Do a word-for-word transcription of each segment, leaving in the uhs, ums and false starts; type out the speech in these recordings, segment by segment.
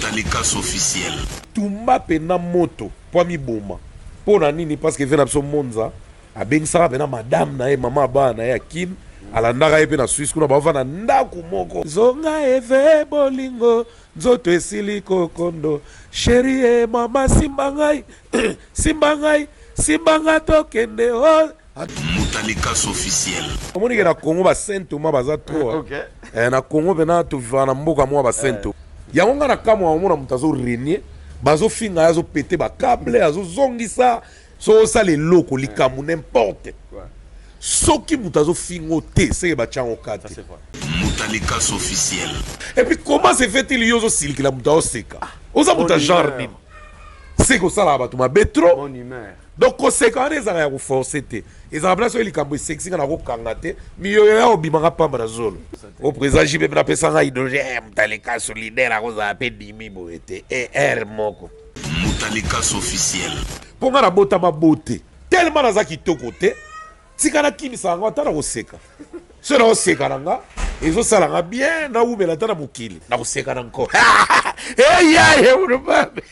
Mutalikas officiel. Tumba pena moto po mi boma. Po na nini parce que vena so monza a bengisa pena madame na e mama ba na ya kin alandaka epe na Suisse kuna bava na ndaku moko. Zonga eve bolingo nzoto esili kokondo. Chérie e mama simbangai simbangai simbanga tokende o. Mutalikas officiel. Omoni ke na Congo ba sento ma baza trop. Okay. Eh na Congo bena to vana mboka mo ba sento. Yango nga na kamwa omona mutazo renier bazo finga yazo péter ba câble azo zongisa so ça les locaux likamu n'importe. Soki mutazo fingo te c'est ba chango kati. Mutalikas officiel. Et puis comment se fait-il yozo silki la mutazo seka? Oza muta genre nini? Seko sala ba tuma betro. Bonne humeur. Donc conséquence ezaka ya ko forcer te. Ezaka place o likambo sexy na ko kanga te. Mi yo ya obimaka pamba na zolo. Au présent jibe na pesa nga hydrogène Mutalikas solidaire a koza pe dimi boete et air moko. Mutalikas officiel. Ponga na bota ma beauté. Tellement naza kitoko te. Tika na kimisa nga ta na ko seka. So na ko seka nga ezo sala nga bien na umela ta na mukili. Na ko seka na nko. Eh ya ye urubabe.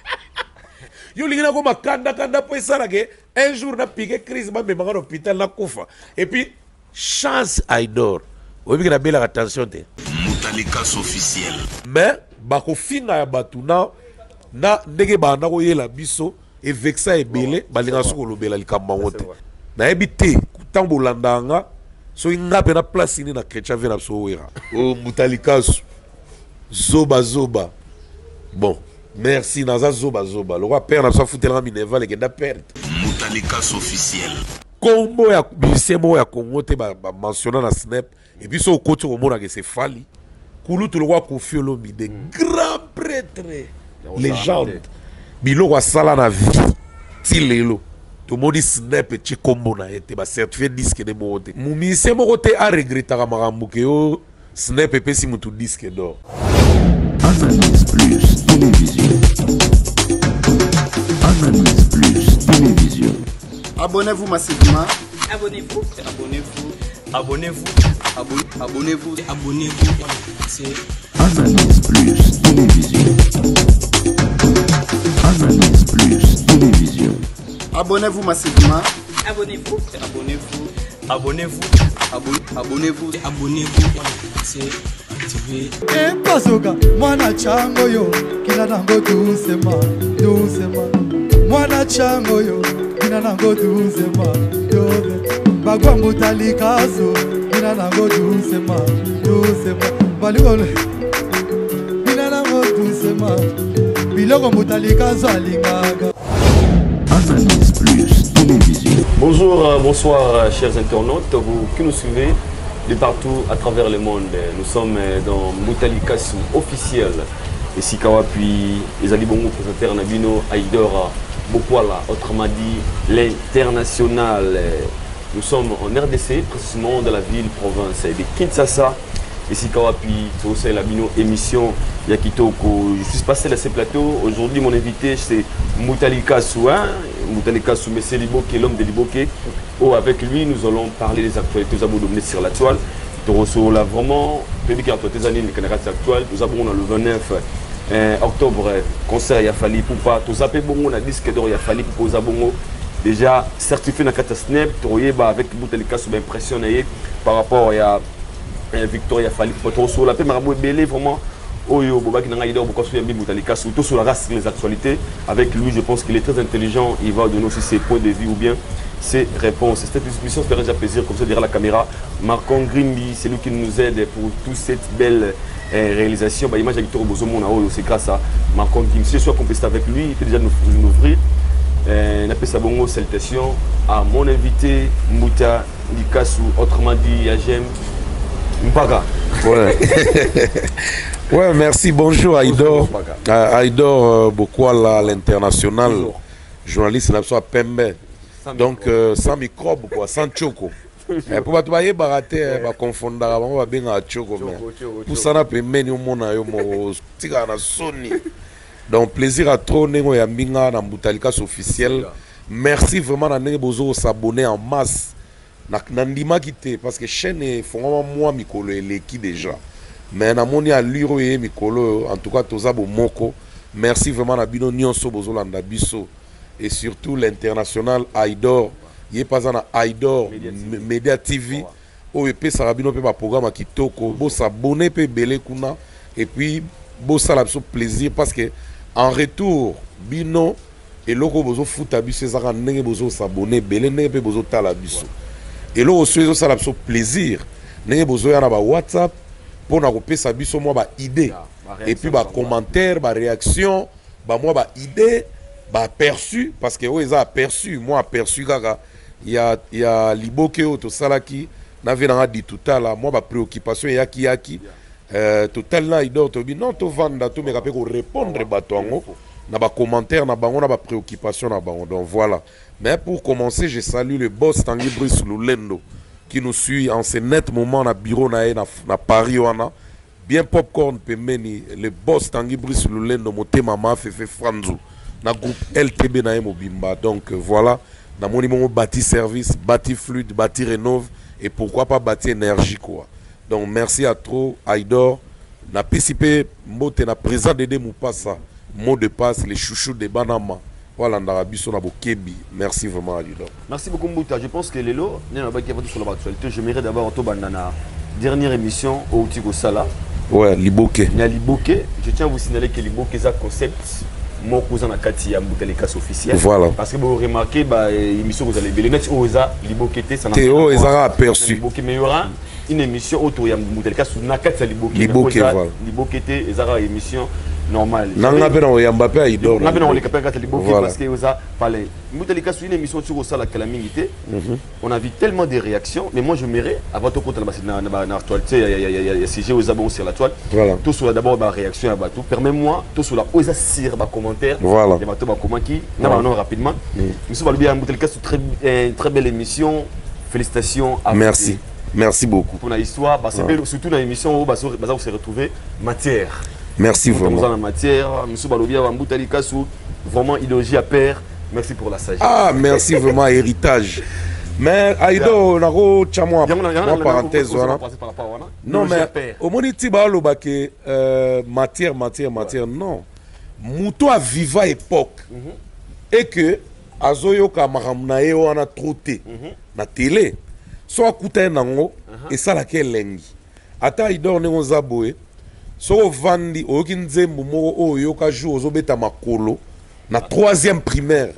Yo lingina ko makanda kanda po esala ke un jour na piqué crise ba memanga na hôpital na kufa. Et puis chance I dort. Obi na bela attention te. Mutalikas officiel. Mais bako finga ya batuna na ndenge banda ko yela biso e vexa ebele balinga soko lobela likamba ngote. Na ebite kutambo landanga so inga pe na place ni na Krecha vena so wera. O Mutalikas zoba zoba. Bon. Merci Naza zoba zoba. Le roi père n'a pas foutu la Minerva les gars perdre. Mutalikas officiel. Combo ya bisemo ya Congo te ba mentionné na snap et puis so côté au monde que c'est Fali. Koulou le roi Kofi Olomide des grands prêtres légende. Bilo wa sala na vie. Ti lelo. To modi snap et combo na été ba certifié disque de moté. Mumi c'est mo côté a regretter makambo ke yo snap et pesi mutu disque d'or. Analyse Plus Télévision. Analyse Plus Télévision. Abonnez-vous massivement. Abonnez-vous. Abonnez-vous. Abonnez-vous. Abonnez- Abonnez-vous. Abonnez-vous. C'est Analyse Plus Télévision. Analyse Plus Télévision. Abonnez-vous massivement. abonnez-vous. Abonnez-vous. Abonnez-vous. Abonnez- Abonnez-vous. Abonnez-vous. C'est activé. Mpasoka mwana chango yo kina nango doucement doucement mwana chango yo kina nango doucement doucement bagwa Mutalikas kina nango doucement doucement balikolo kina nango doucement biloko Mutalikas alingaka. Analyse Plus Télévision. Bonjour, euh, bonsoir euh, chers internautes, vous qui nous suivez de partout à travers le monde. Nous sommes euh, dans Mutalikas officiel. Et Sikawa puis les Alibongo présenteurs Nabino Aïdora Bokwala, autrement dit l'international. Nous sommes en R D C, précisément dans la ville-province de Kinshasa. Et Sikawa puis c'est la Bino émission Yakitoko. Je suis passé à ce plateau. Aujourd'hui, mon invité c'est Mutalikas hein? Mutalikas M. Liboke, l'homme de Liboke. Oh, avec lui, nous allons parler des actualités. Nous avons dominé sur la toile. Nous là vraiment, public et actualités années actuelles. Nous avons le vingt-neuf euh, octobre, concert Yafali Poupa. Nous avons bon un disque d'or Yafali Poupa Zabongo. Déjà certifié dans la snap. Nous avons avec Mutalikas impressionné par rapport à Victor Yafali Poupa. Nous avons Marabou Belé vraiment. Oyo Boba qui n'a pas beaucoup de Mutalikas, surtout sur la race les actualités. Avec lui, je pense qu'il est très intelligent. Il va donner aussi ses points de vue ou bien ses réponses. Cette émission se fait déjà plaisir, comme ça derrière la caméra. Marcon Grimby, c'est lui qui nous aide pour toute cette belle euh, réalisation. Bah, image de Victor Bozomon, c'est grâce à Marcon Grimby. Si je suis compétent avec lui, il peut déjà nous, nous ouvrir. Euh, appelle ça bongo, salutations à mon invité Mutalikas, autrement dit Yagem Mpaga. Ouais. Ouais, merci. Bonjour Aïdor. Euh, Aïdor euh, Bokwala, l'international. Journaliste à Pembe. Donc, euh, sans microbe, quoi, sans choco. Eh, pour pas y barater, va confondre, on va bien à choco. Pour ça, on a pembe, on a eu Sony. Donc, plaisir à trop, on a mis dans Mutalikas officiel. Merci vraiment à nous s'abonner en masse. Nandima quitté parce que chaîne est vraiment moi Mikolo et l'équipe déjà. mais namoni allure ye mikolo en tout cas toza bomoko. Merci vraiment na bino nyonso bozolanda biso et surtout l'international Aidor yé pas na Aidor Media T V o epé sarabino pe ba programme kitoko bo s'abonner pe belé kuna et puis bo sala biso plaisir parce que en retour bino et loko bozo futa biso ezaka ndenge bozo s'abonner belé ndenge pe bozo tala biso et loko sozo sala biso plaisir ndenge bozo ya na ba WhatsApp pour na kopesa biso moi ba idée et puis ba commentaire ba réaction ba moi ba idée ba aperçu parce que o eza aperçu moi aperçu kaka il y a il y a liboke o to salaki na vena dit tout à la moi ba préoccupation yaki yaki euh total na idor to bi non to vanda to me rappeler ko répondre batongo na ba commentaire na bango na ba préoccupation na bango donc voilà. Mais pour commencer je salue le boss Tanguy Brice Lulendo qui nous suit en ce net moment na bureau na na, na Paris wana bien popcorn pemeni le boss Tanguy Brice Lulendo moté mama fefe Franzu na groupe L T B na mobimba donc voilà na moni mon bâti service bâti fluide bâti rénove et pourquoi pas bâti énergie quoi. Donc merci à trop Aidor na P C P mbote na président Dédé Moupassa mot de passe les chouchous de Banama. Voilà, merci vraiment, Aidor. Merci beaucoup, Mbouta. Je pense que Lélo, sur l'actualité, j'aimerais d'abord en la dernière émission au Tigo Sala. Ouais, Liboke. Liboke. Je tiens à vous signaler que Liboke est un concept. Mon cousin a Kati à Mboutalika officiel. Voilà. Parce que vous remarquez, l'émission vous allez les net Oza, Liboke, ça n'a pas Théo, ils ont aperçu. Liboke, mais il y aura une émission autour de Mboutalika sur Nakati à Liboke. Liboke, voilà. Liboke, ils auront une émission normal. Nanga pena o Mbappé Aidor. Nanga pena o Mbappé Kati Liboke parce que Oza fallait. Mboutalika sur une émission sur Oza la calamité. On a vu tellement de réactions, mais moi je m'irais avant tout contre la na actualité, il y a C G Oza bon sur la toile. Tout sur d'abord ma réaction à Batou. Permets-moi tout sur la Oza sur ma commentaire. Voilà. Les Batou ma comment qui n'a pas non rapidement. Monsieur Balbia Mboutalika sur très très belle émission. Félicitations à vous. Merci. Merci beaucoup. Pour la histoire, bah, c'est ouais. Surtout dans l'émission où bah, vous s'est retrouvé matière. Merci vraiment. Dans la matière, monsieur Balobia Mboutalika sous vraiment idéologie à pair. Merci pour la sagesse. Ah, merci vraiment héritage. Mais Aidor, nako chamo en parenthèse voilà. Non mais au moins tu vas le baquer matière matière matière non. Muto a viva époque et que azoyo kamaramna e wana troté na télé. Soit kuta nango et ça laquelle lengi. Ata Aidor ne ngozaboe. So vandi oki nzembo moko oyo ka jour ozobeta makolo na troisième primaire.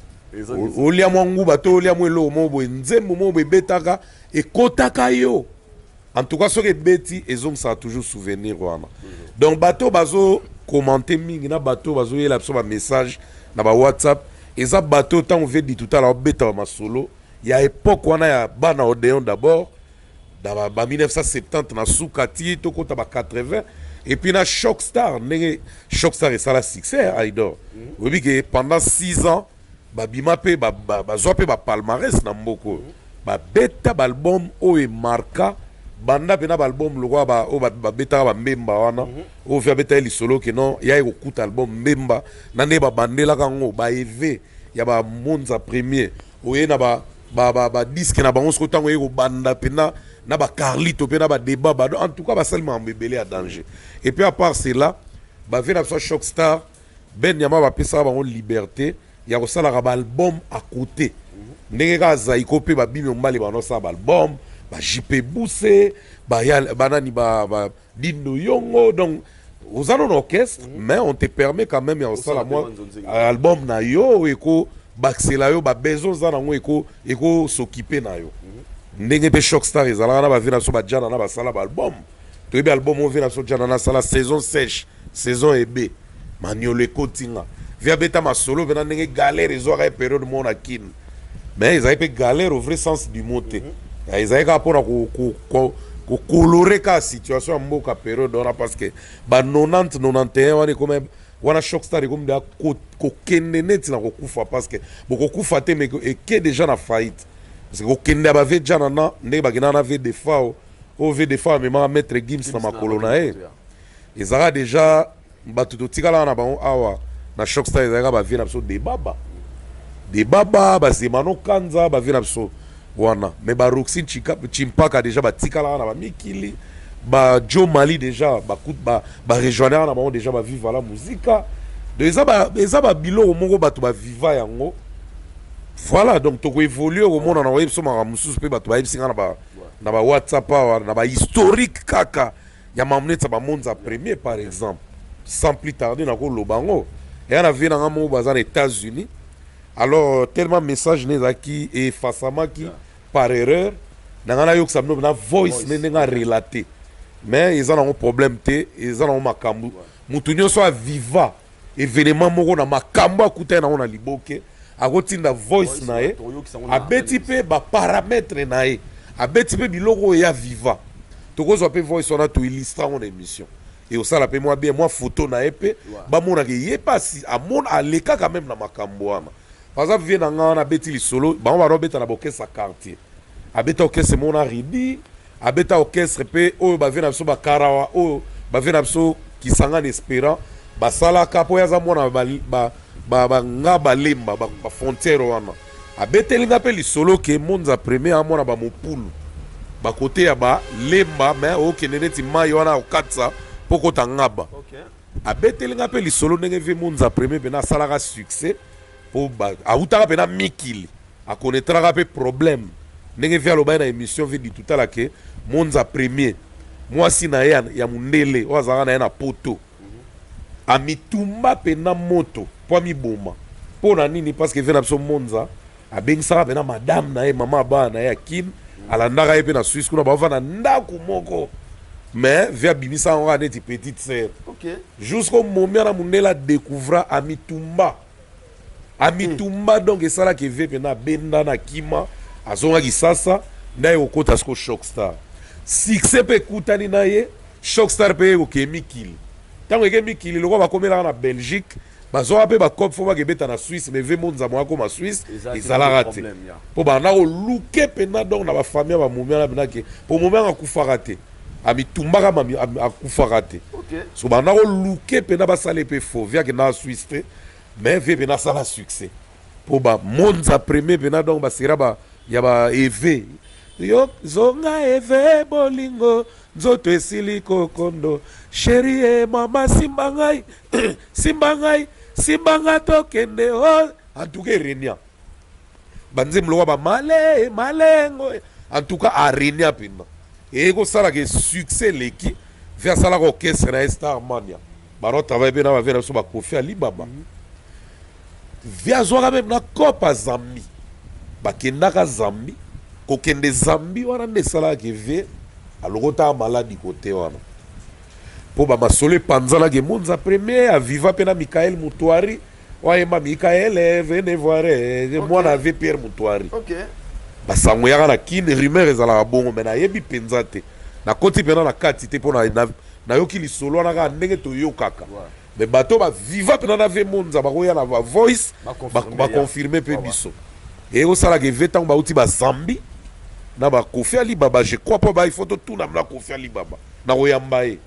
Olia mwangu bato olia mwelo mobo nzembo mobo betaka et kotaka yo. En tout cas ce que beti ezong ça toujours souvenir wana. Donc bato bazo commenter mingi na bato bazo yela biso ba message na ba WhatsApp et ça bato tant on veut dit tout à l'heure beta ma solo. Il y a époque wana ya bana Odéon d'abord dans ba mille neuf cent soixante-dix na Soukati to kota ba quatre-vingts. Et puis na Shockstar, Shockstar et ça la succès Aidor. Vous voyez que pendant six ans, ba bimape ba ba zope ba palmarès na mboko. Ba beta album o e marka banda pena album le roi ba o ba beta ba mbemba wana. O fait beta li solo que non, ya ko kuta album mbemba na ne ba bandela kango ba eve ya ba monza premier. O ye na ba ba ba disque na ba on se tango e ko banda pena na ba Carlito pe na ba débat ba en tout cas ba seulement mbebele à danger. Et puis à part cela ba vena so Shockstar ben yama ba pesa ba on liberté ya ko sala ba album à côté ndenge ka zaiko pe ba bimi mbali ba no sa ba album ba J P Bousse ba ya banani ba ba Dindo Yongo donc aux un orchestre mais on te permet quand même ya sala moi album na yo eko baxela yo ba besoin za na ngo eko eko s'occuper na yo. Ndenge pe Shockstar ezalaka na ba vina so ba jana na ba sala ba album to be album on vina so jana na sala saison sèche saison ebe maniole kotinga via beta ma solo vena ndenge galère ezora e période mon akin mais ils avaient galère au vrai sens du mot ils avaient rapport à ko ko ko colorer ka situation mboka période on parce que ba quatre-vingt-dix quatre-vingt-onze on est comme wana Shockstar comme da ko ko kende net na ko kufa parce que boko kufa te mais et que déjà na faillite. Parce que aucun n'a pas déjà nana ne ba gina na ve des fois au ve des fois mais ma maître Gims na makolona e ezara déjà batuto tikala na ba awa na Shockstar ezara ba vina so de baba de baba ba semano kanza ba vina so wana mais ba Roxine Chika Chimpaka déjà ba tikala na ba mikili ba Joe Mali déjà ba coûte ba ba rejoindre na bango déjà ba vivre la musique de eza ba eza ba bilo mongo bato ba viva yango voilà donc to ko évoluer au monde na web so ma mususu pe bato ba yebsinga na ba na ba WhatsApp na ba historique kaka ya mamnetsa ba monza premier par exemple sans plus tarder na ko lobango et on a vu dans mo bazan États-Unis alors tellement message nezaki et fasama qui par erreur na yo ça na voice ne nga relater mais ils ont un problème té ils ont un makambu mutunyo soit viva événement moko na makambu akuta na ona liboke akotinda voice na e abeti pe ba paramètre na e abeti pe biloko ya viva tokozwa pe voice on a tout illustre en émission et au ça la pe moi bien moi photo na e pe ba mona ke ye pas a mon aleka quand même na makambu wana par exemple vient na na beti li solo ba on va robeta na boke sa quartier abeta orchestre mona ribi abeta orchestre pe o ba vena so ba karawa o ba vena so kisanga espérant ba sala kapo ya za mona ba ba ba nga ba lemba ba, ba frontière wana abetelinga pe li solo ke monza premier a mona ba mopulu ba côté ya ba lemba mais o kenene ti mai wana o katsa poko tangaba okay abetelinga pe li solo ndenge ve monza premier bena sala ka succès po ba autaka pe na mikili a connaîtra pe problème ndenge via lo ba na émission vi di tout à la ke monza premier moi si na ya ya mundele o azaka na ya na poto a mitumba pe na moto po mi boma po na nini parce que vena so monza a bengisa pe na madame na e mama ba na ya kin alandaka ye pe na Suisse kuna ba va na ndaku moko mais via bimisa on a des petites sœurs OK jusqu'au moment na mundela découvra a mitumba a mitumba mm. donc esala ke ve pe na benda na kima azonga kisasa na yo kota sko Shockstar succès pe kutani na ye Shockstar pe ko kemi kill tango kemi kill loko ba komela na Belgique bazo pe ba cop fo ba ke beta na Suisse mais ve monza mo ko ma Suisse ezala raté po ba na o luke pe na donc na ba famille ba mumia na bina ke po mumia nga kufa raté ami tumbaka mami akufa raté OK so ba na o luke pe na ba sale pe fo via ke na Suisse te mais ve pe na sala succès po ba monza premier pe na donc ba sera ba ya ba eve yo zonga eve bolingo nzoto esili kokondo chéri e mama simbangai simbangai simbanga tokende o en tout cas renia banze mlo ba male malengo en tout cas a renia pina e ko sala ke succès leki vers sala ko orchestre na Star Mania baro travailler pe na ba vera so ba Kofi Ali Baba via zoka même na Copa Zambi bakendaka Zambi kokende Zambi wana nde sala ke ve alokota maladi côté wana po ba masole panzala ke monza premier a viva pena Michael Mutuari wayemba Michael venez voir moi na ve Pierre Mutuari OK ba sango yaka na kine rumeur ezala bongo mena yebi penzate na koti pena na kati te po na na yoki li solo na ka ndenge to yokaka mais bato ba viva pena na ve monza ba koya na ba voice ba confirmer pe biso et au sala ke vetan ba uti ba Zambi na ba Kofi Ali Baba je crois pas ba il faut tout na na Kofi Ali Baba na oyamba e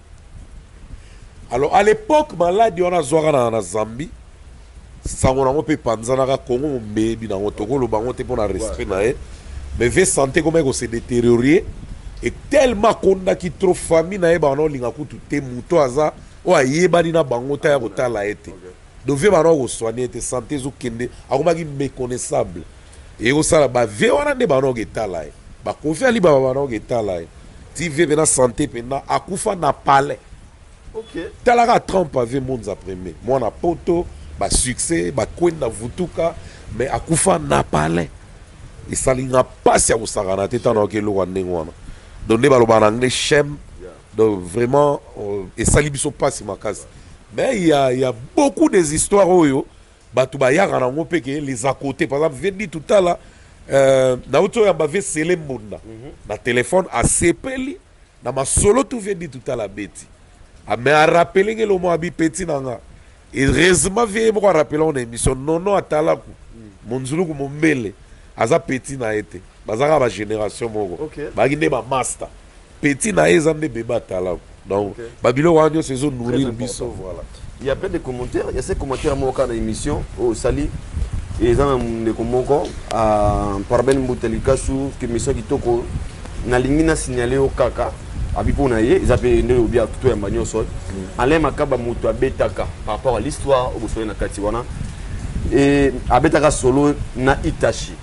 alors à l'époque maladi on a zoara na, na Zambi sango na mo pe panzana ka Congo mbebi na otoko lo bango te pona respect na e mais ve santé comme ko se détériorer et tellement konda ki trop famille na e ba no linga kutu te muto aza o ayeba na bango ta ya kotala ete donc ve ba no ko soigner te santé zo kende akoma ki méconnaissable et au sala ba ve wana ne ba no ke tala e ba Kofi Ali Baba ba no ke tala e ti ve na santé pena akufa na palais OK tala ka trompe ave monza premier moi na poto ba succès ba kwenda vutuka mais akufa na palais et ça linga passe ya usagana te tano ke lo wana ngwana donc ne ba lo ba en anglais chem donc vraiment euh, et ça libiso passe ma case mais il y a il y a beaucoup des histoires oyo batu ba yaka na ngope ke les à côté par exemple vendi tout à là euh na auto ya ba ve sele mbunda na téléphone a sepeli na ma solo tout vendi tout à la beti a me a rappeler que le mo abi petit nanga et heureusement vie mo rappeler on émission non non atala ku monzulu ku mombele aza petit na été bazaka ba génération moko ba ginde ba master petit na ezande beba atala donc babilo wanyo saison nourrir biso voilà. Il y a plein de commentaires, il y a ces commentaires moi dans l'émission au Sali et ils ont des commentaires à par ben Mutalika sur que mission qui toko na lingi na signaler au kaka Abipona ye, ils appellent ne oubia tout un bagnon sol. Alain Makaba Muto Abetaka par rapport à l'histoire au Boussoye na Katiwana. Et Abetaka solo na Itachi.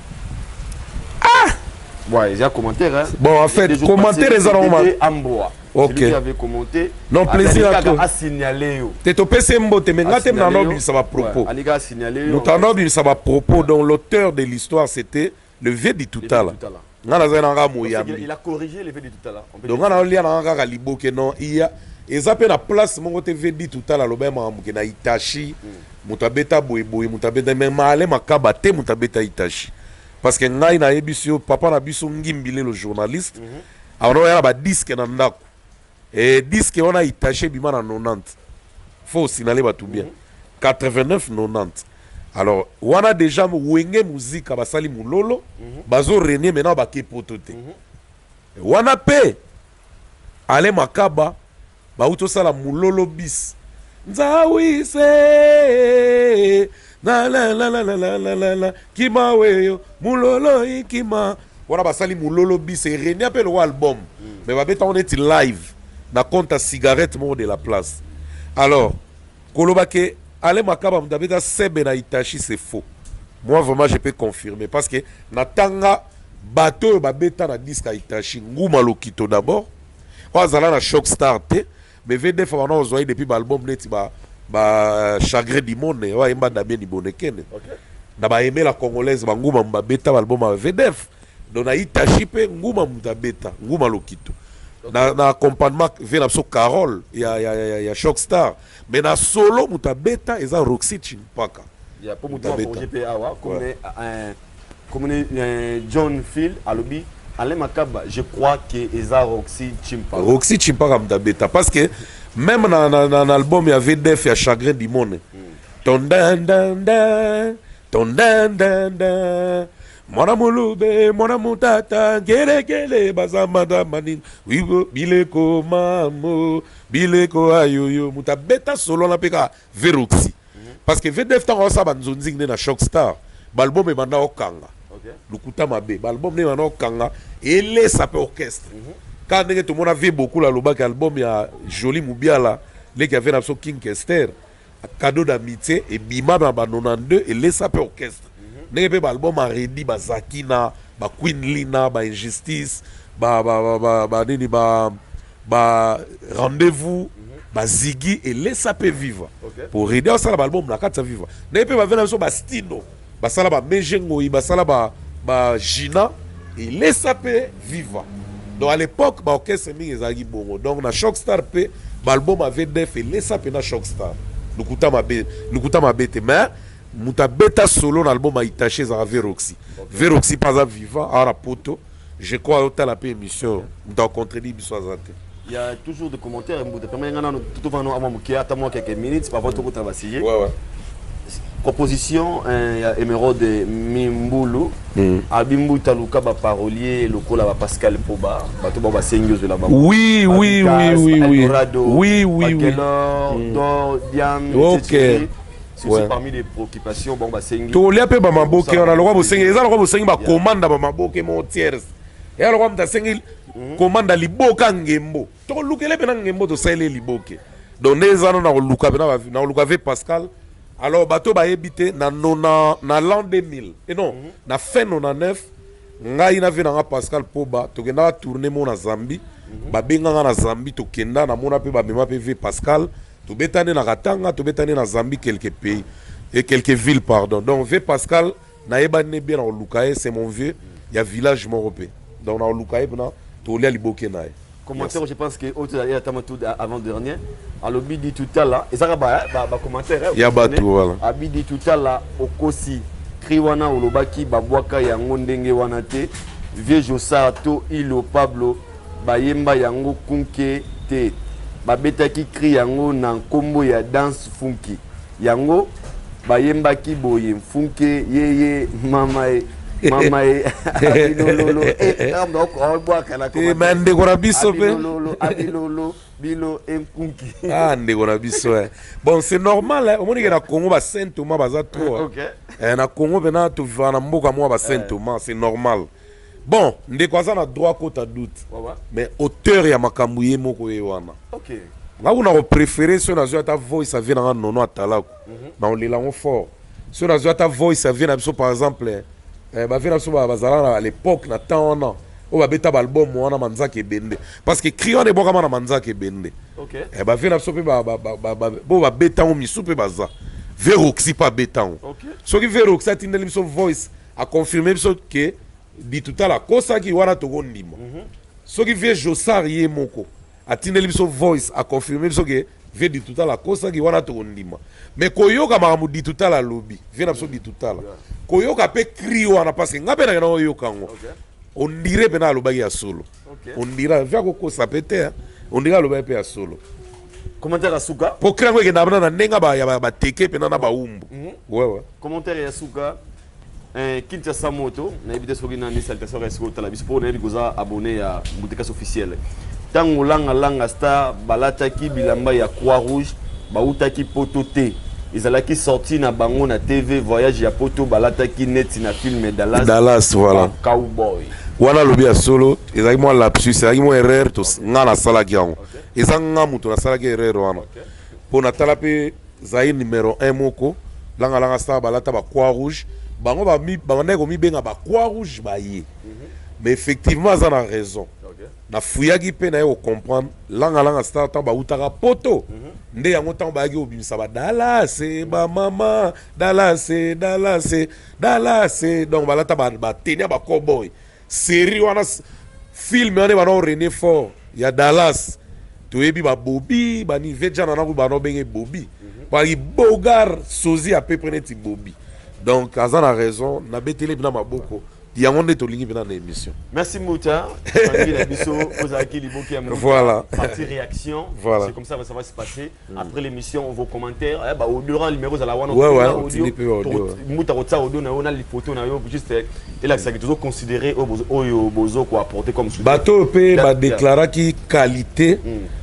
Ah! Ouais, il y a un commentaire. Hein. Bon, en fait, commentaire les aromates. Amboa. Ok. Celui qui avait commenté. Non, plaisir à toi. A signalé. T'es au P C Mbo, t'es maintenant, t'es maintenant, ça va propos. Aliga a signalé. Nous t'en dit ça va propos. Donc, l'auteur de l'histoire, c'était le V du tout à l'heure. Il a corrigé le V du tout à l'heure. Donc, on a lié dans un libo que non, il y a. Et ça, la place, mon côté V du tout à l'heure, le même que na Itachi, Mutabeta Boy, Mutabeta, mais Malé Makabate, Mutabeta Itachi. Parce que ngai na ebisio papa na biso ngimbile le journaliste alors il y a ba disque na ndako et disque on a Itachi bima na quatre-vingt-dix faut signaler ba tout bien quatre-vingt-neuf quatre-vingt-dix alors on a déjà wenge musique basali mulolo bazo renier maintenant ba kepotote on a pe ale makaba ba uto sala mulolo bis nzawi se la la la la la la la la la kima weyo mulolo ikima wana basali mulolo bis et René appelle le album mais va beta on est live na compte à cigarette mo de la place alors kolobake ale makaba mdabeta sebe na Itachi c'est faux moi vraiment je peux confirmer parce que natanga bateau ba beta na disque à Itachi nguma lokito d'abord kwa zala na Shock Star te mais V D F on a ozoyi depuis l'album neti ba ba chagrin du monde wa imba da bien ni bonekene na ba aimer la congolaise ba nguma mba beta album à V D F donc na Itachi pe nguma mba beta nguma lokito na na accompagnement vient so Carole ya ya ya ya Shock Star mais na solo muta beta eza Roxy Chimpaka ya po muta pour G P A wa comme un comme John Phil alobi Alain Makaba, je crois que eza Roxy Chimpaka. Roxy Chimpaka mta beta parce que même dans l'album il y avait des faits à chagrin du monde. Ton dan dan dan, ton dan dan dan. Mona mulube, mona mutata, gele gele bazamada manin. Wibo bileko mamo, bileko ayoyo muta beta solo na peka Veroxy. Parce que V D F tant ça banzonzing na Shock Star. L'album est maintenant au Kanga. Lukuta mabe, l'album est maintenant au Kanga et les sapé orchestre. Quand tout le monde a vu beaucoup la loba album il y a joli Moubiala les qui avaient l'abso King Kester cadeau d'amitié et Bima dans quatre-vingt-douze et les sapeurs orchestre n'est pas l'album a ready ba Zakina ba Queen Lina ba Injustice ba ba ba ba nini ba ba rendez-vous ba Ziggy et les sapeurs vivre pour ready ça l'album na quatre vivre n'est pas venir l'abso ba Stino ba sala ba Mejengo ba sala ba ba Gina et les sapeurs vivre. Donc à l'époque, l'orchestre est ezali bongo. Donc na Shock Star pe, l'album avait def et laissa pe na Shock Star. Nous kuta mabe, nous kuta mabete mais muta beta solo l'album a Itachi za Veroxy. Veroxy pas à vivant à la poto. Je crois au la émission, nous rencontré dit biso azate. Il y a toujours des commentaires, vous permet ngana tout va nous avoir attends moi quelques minutes pour votre route travailler. Ouais ouais. Proposition un émeraude de Mimbulu Abimbu Taluka ba parolier lokola ba Pascal Poba bato ba sengyo de la baba. Oui oui oui oui oui. Oui oui oui. Dor Diam. OK. C'est parmi les préoccupations bon ba sengyo. To lia pe ba maboke on a le roi bo sengyo, eza le roi bo sengyo ba commande ba maboke mon tiers. Et le roi mta sengyo commande liboka ngembo. To lukele pe na ngembo to sele liboke. Donc neza na luka na na luka ve Pascal. Alors, bateau ba habité na nona na l'an deux mille. Et non, mm -hmm. na fin quatre-vingt-dix-neuf, ngai na vu na Pascal Poba, to kenda tourner mon na Zambie, mm -hmm. ba benga na Zambie to kenda na mona pe ba mema pe ve Pascal, to betane na Katanga, to betane na Zambie quelques pays et quelques villes pardon. Donc ve Pascal na ebane bien na Lukae, c'est mon vieux, il y a village Moropé. Donc na Lukae na to lia liboke na. Commentaire, je pense que avant dernier, à l'obi dit tout à l'heure, et ça va commentaire. Il y a bateau voilà. Abi dit tout à l'heure, Okosi, Kriwana Olobaki, Babwaka Yango Ndenge Wanate, Vieux Josato, Ilo Pablo, Bayemba Yango Kunke Te, Babeta ki crie Yango Nan Kombo ya danse funky. Yango, Bayemba ki boye funke, yeye, mama e. Mama e abilolo e amba ko boa kana ko e mande ko rabiso pe abilolo abilolo bilo enkunki ah ndé ko rabiso bon c'est normal hein on dit que na Congo ba Saint Thomas baza trop OK eh na Congo bena to vivre na mboka mo ba Saint Thomas c'est normal bon ndeko aza na droit kota doute Ouais, ouais. mais auteur ya makambo ye moko ye wana Ok. nga kuna kopréféré so nazwi ata voice avie nanga nono atalako na olelango fort so nazwi ata voice avie na biso par exemple eh, bavie na biso bazala à l'époque na temps wana oyo babeta baalbum wana manzaka ebende parce que cri wana ebwakama na manzaka ebende Ok. eh, bavie na biso mpe bo babetango misu mpe baza veroxi mpe abetango Ok. soki veroxi atindeli biso voice aconfirme biso ke bitutala akosaki wana tokondima soki vie josar ye moko atindeli biso voice aconfirme biso ke vie ditutala akosaki wana tokondima mais koyoka makambo ditutala alobi vie na biso ditutala koyoka mpe cri wana parce que nga mpe nakena oyoka yango ondire mpe na alobaki ya solo ondira vie akokosa mpe te ondire alobaki mpe ya solo Commentaire à Souka. po cri yango ekenda bana na ndenge ya bateke mpe na na baumbu wewe Commentaire à Souka. Kinshasa Moto, na évité ce qu'on a dit, salutation reste au talabis pour ne pas abonné à Mbouteka officiel. Tango langa langa star balataki bilamba ya Croix Rouge, bautaki poto te. Izalaki sorti na bango na T V voyage ya poto balataki net na film Dallas. Dallas voilà. Cowboy. Wana lobi ya solo, ezaki mo lapsus, ezaki mo erreur to nga na salaki yango. Eza nga mutu na salaki erreur wana. Po na tala pe zai numéro un moko, langa langa star balata ba Croix Rouge. Bango ba mi bangane ko mi benga ba Croix Rouge ba ye. Mais effectivement ça a raison. Na fuyaki pe na yo comprendre langa langa star ta ba utaka poto. Nde yango ta ba gi obimisa ba Dallas ba mama Dallas Dallas Dallas donc balata ba ba tenia ba cowboy. Série wana film wana ba no René Fort ya Dallas. Toyebi ba Bobby ba ni vejana na ko ba no benge Bobby. Ba Bogar sozi à peu près neti Bobby. Donc, Azan a raison, n'a pas été là pour beaucoup. Il y a un monde de ligne dans l'émission. Merci Mouta. Voilà. Partie réaction. Voilà. C'est comme ça que ça va se passer. Après l'émission, vos commentaires. Eh bah, au durant le numéro de la one. Ouais, ouais. Audio. Mouta Rotsa audio, on a les photos, on a juste. Et là, c'est toujours considéré au bozo quoi apporter comme soutien. Bateau peut bah déclarer qui qualité.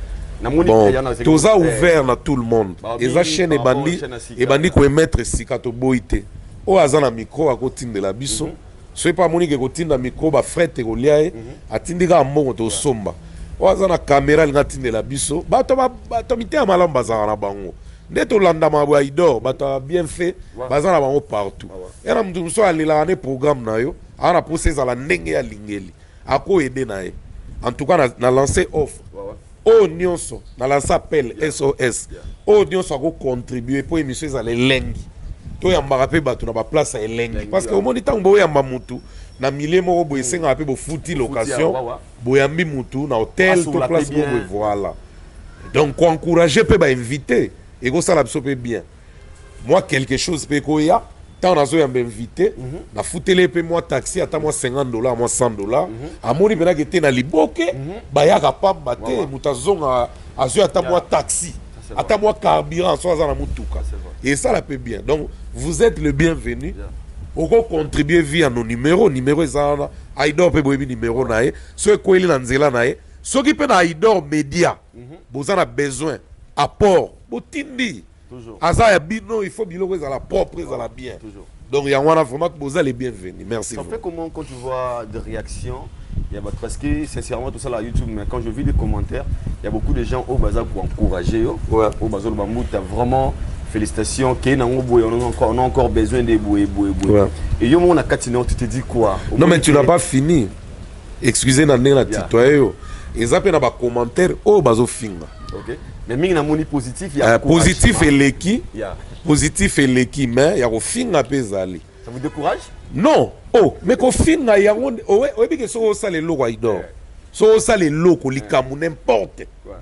Bon, tout ça ouvert à tout le monde. Et ça chaîne et bandit et bandit qu'on mettre sikato boité. O azana micro à côté de la biso. Ce n'est pas moni que côté de la micro ba fret et goliath atindika mbongo to somba. O azana caméra ngati de la biso. Bato bato mité amalamba za na bango. Ndeto landa ma ba idor bato bien fait bazana bango partout. Et na mtu so alila ne programme na yo. Ana process la ndenge ya lingeli. Ako aider na ye. En tout cas na, na lancer offre. O nyonso na lancer appel S O S. O nyonso ako contribuer pour émission za les lengi. To yamba pe bato na ba place à elengi parce que au monde tant bo yamba mutu na milieu moko bo esenga pe bo futi location bo yambi mutu na hôtel to place bo voilà donc ko encourager pe ba inviter et ko sala biso pe bien moi quelque chose pe ko ya tant na zo yamba inviter na futele pe moi taxi ata moi cinquante dollars moi cent dollars amoni pena ke te na liboke ba ya kapamba te mutazonga azo ata moi taxi ata moi carburant so za na mutuka. Et ça la peut bien. Donc, vous êtes le bienvenu. Vous contribuez via nos numéros. Numéro Zana. Aïdor peut boire numéro nae. Ceux qui ont nanzela nae. Ceux qui peuvent Aïdor média. Vous en avez besoin. Apport. Vous tindi. Toujours. Asa bino, il faut bilo que ça la propre, ça la bien. Toujours. Donc, il y a un vraiment que vous êtes les bienvenus. Merci. Ça fait comment quand tu vois des réactions? Il y a parce que sincèrement tout ça là YouTube, mais quand je vis les commentaires, il y a beaucoup de gens au bazar pour encourager. Ouais. Au bazar le vraiment. Félicitations, on a encore, on a encore besoin de bouer, bouer, bouer. Ouais. Et yo, on a continué, tu te dis quoi? Non, mais tu n'as pas fini. Excusez-moi, la titoyo. Et ça, il y a des commentaires, oh, bazo finga. Ok. Mais il y a un positif, il y a un positif et l'équipe. Positif et l'équipe, mais il y a un finga pesali. Ça vous décourage? Non. Oh, mais quand finga, il y a un. Oh, oui, oui, que ça, les locaux, il dort. Ça, les locaux, les camous, n'importe.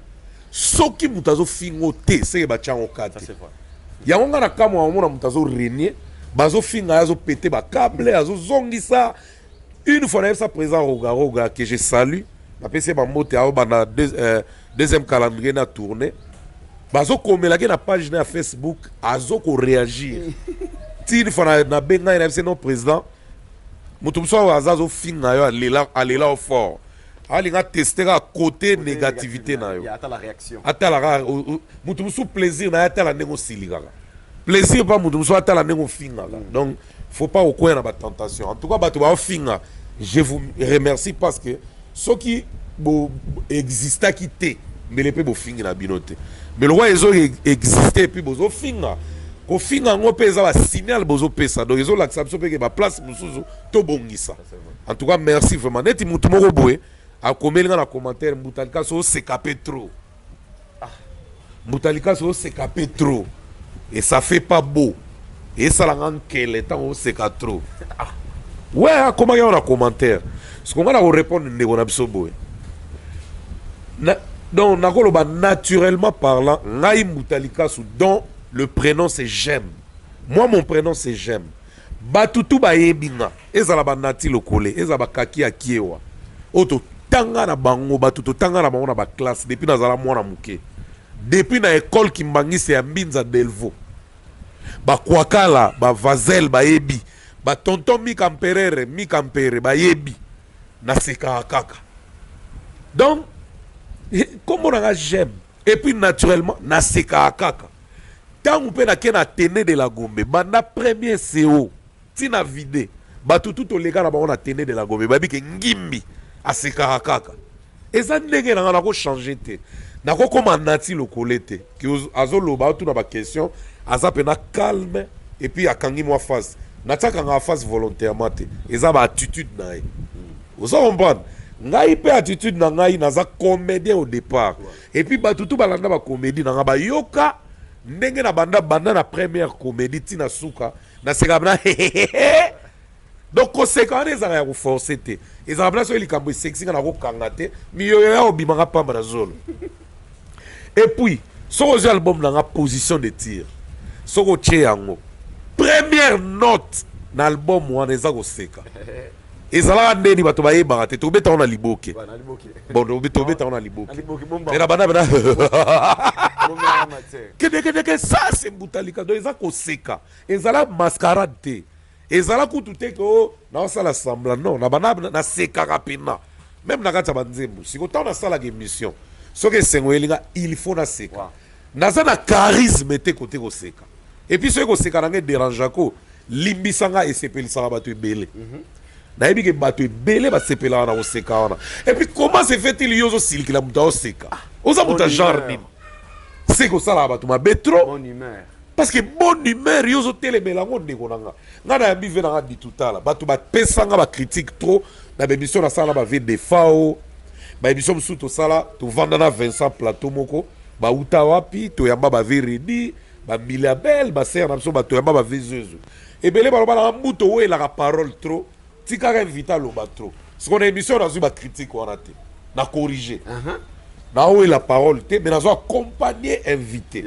Ce qui vous a fingoté, c'est que tu as un cadre. Ya on a kama on mutazo renier bazo finga azo péter ba câble azo zongisa une fois ça présent roga roga que je salue la P C ba mote a ba deuxième calendrier na tourner bazo komela ke na page na Facebook azo ko réagir ti une fois na benga na non président mutumso azazo finga yo alela alela au fort ali nga tester à côté négativité na yo attends la réaction attends la mutumso plaisir na attends la négocier plaisir pas mutumso attends la négocier donc faut pas au coin na ba tentation en tout cas bato ba finga je vous remercie parce que ce qui existe qui t'est mais les peu finir la binote mais le roi ils ont existé puis bozo finga ko finga ngo pesa ba signal bozo pesa donc ils ont l'acceptation que ba place musuzu to bongisa en tout cas merci vraiment neti mutu moko boye a komelinga na commentaire Mutalika so se capé trop Mutalika so se capé trop et ça fait pas beau et ça la rend quel temps on se capé trop ouais comment il y a un commentaire ce qu'on va répondre ne on a besoin boye donc nakoloba naturellement parlant ngai Mutalika sou dont le prénom c'est J'aime. Moi mon prénom c'est J'aime. Batutu ba yebinga ezala ba nati lokole ezala kaki akiewa oto tanga na bango batutu tanga na bango na ba classe depuis nazala mwana muke depuis na école ki mbangisi ya Mbinza Delvaux ba kwakala ba vazel ba yebi ba tonton mi kamperere mi kampere ba yebi na seka kaka donc comment on a J'aime et puis naturellement na seka kaka tant on peut na kena tene de la Gombe banda premier C O tina vide batutu to lega na bango na tene de la Gombe babi ke ngimbi a seka kaka eza ndenge na na ko changer te na ko koma nati lokole te ki azoloba tout na ba question aza pena calme et puis akangi moi face na taka nga face volontairement te eza ba attitude na ye ozo comprendre ngai pe attitude na ngai naza comédien au départ et puis batutu balanda ba comédie na nga ba yoka ndenge na banda banda na première comédie tina suka na seka bana donc conséquence ezaka ya koforce te ezaka bana so likambo sexy na kokanga te miyoyo ya obimanga pamba na zolo et puis soko ozwi album na nga position de tir soko otie yango première note na album wana eza koseka ezalaka ndeni bato bayebaka te tobetaka na liboke bon tobetaka na liboke na bana bana kedeke ça c'est Mutalika donc eza koseka ezala mascarade te ezala kutu te ko na osala semblant non na bana na sekaka pena même na kati ya banzembo sikotango nasalaka émission soki esengo elinga il faut na seka naza na charisme te kote koseka et puis soki koseka nange dérangeako limbisanga esepelisaka bato ebele nayebi ke bato ebele basepelaka na koseka wana et puis comment se fait-il yo ozosilikila moto aoseka oza moto ya genre nini seki osalaka bato mabe trop parce que bonne humeur yo ozotelemela yango ndeko na nga nga nayambi ve nanga ditutala bato bapesanga bacritique trop na baémission nasala na bave defao baémission mosusu tosala tovanda na Vincent Plateau moko bauta wapi toyamba bave redi bamiliabel basere na biso batoyamba bave zezo ebele baloba na mbuto oyo elaka parole trop tikaka invité aloba trop siko na émission nazwi bacritique wana te na corrige na oyo la parole te mais nazo accompagner invité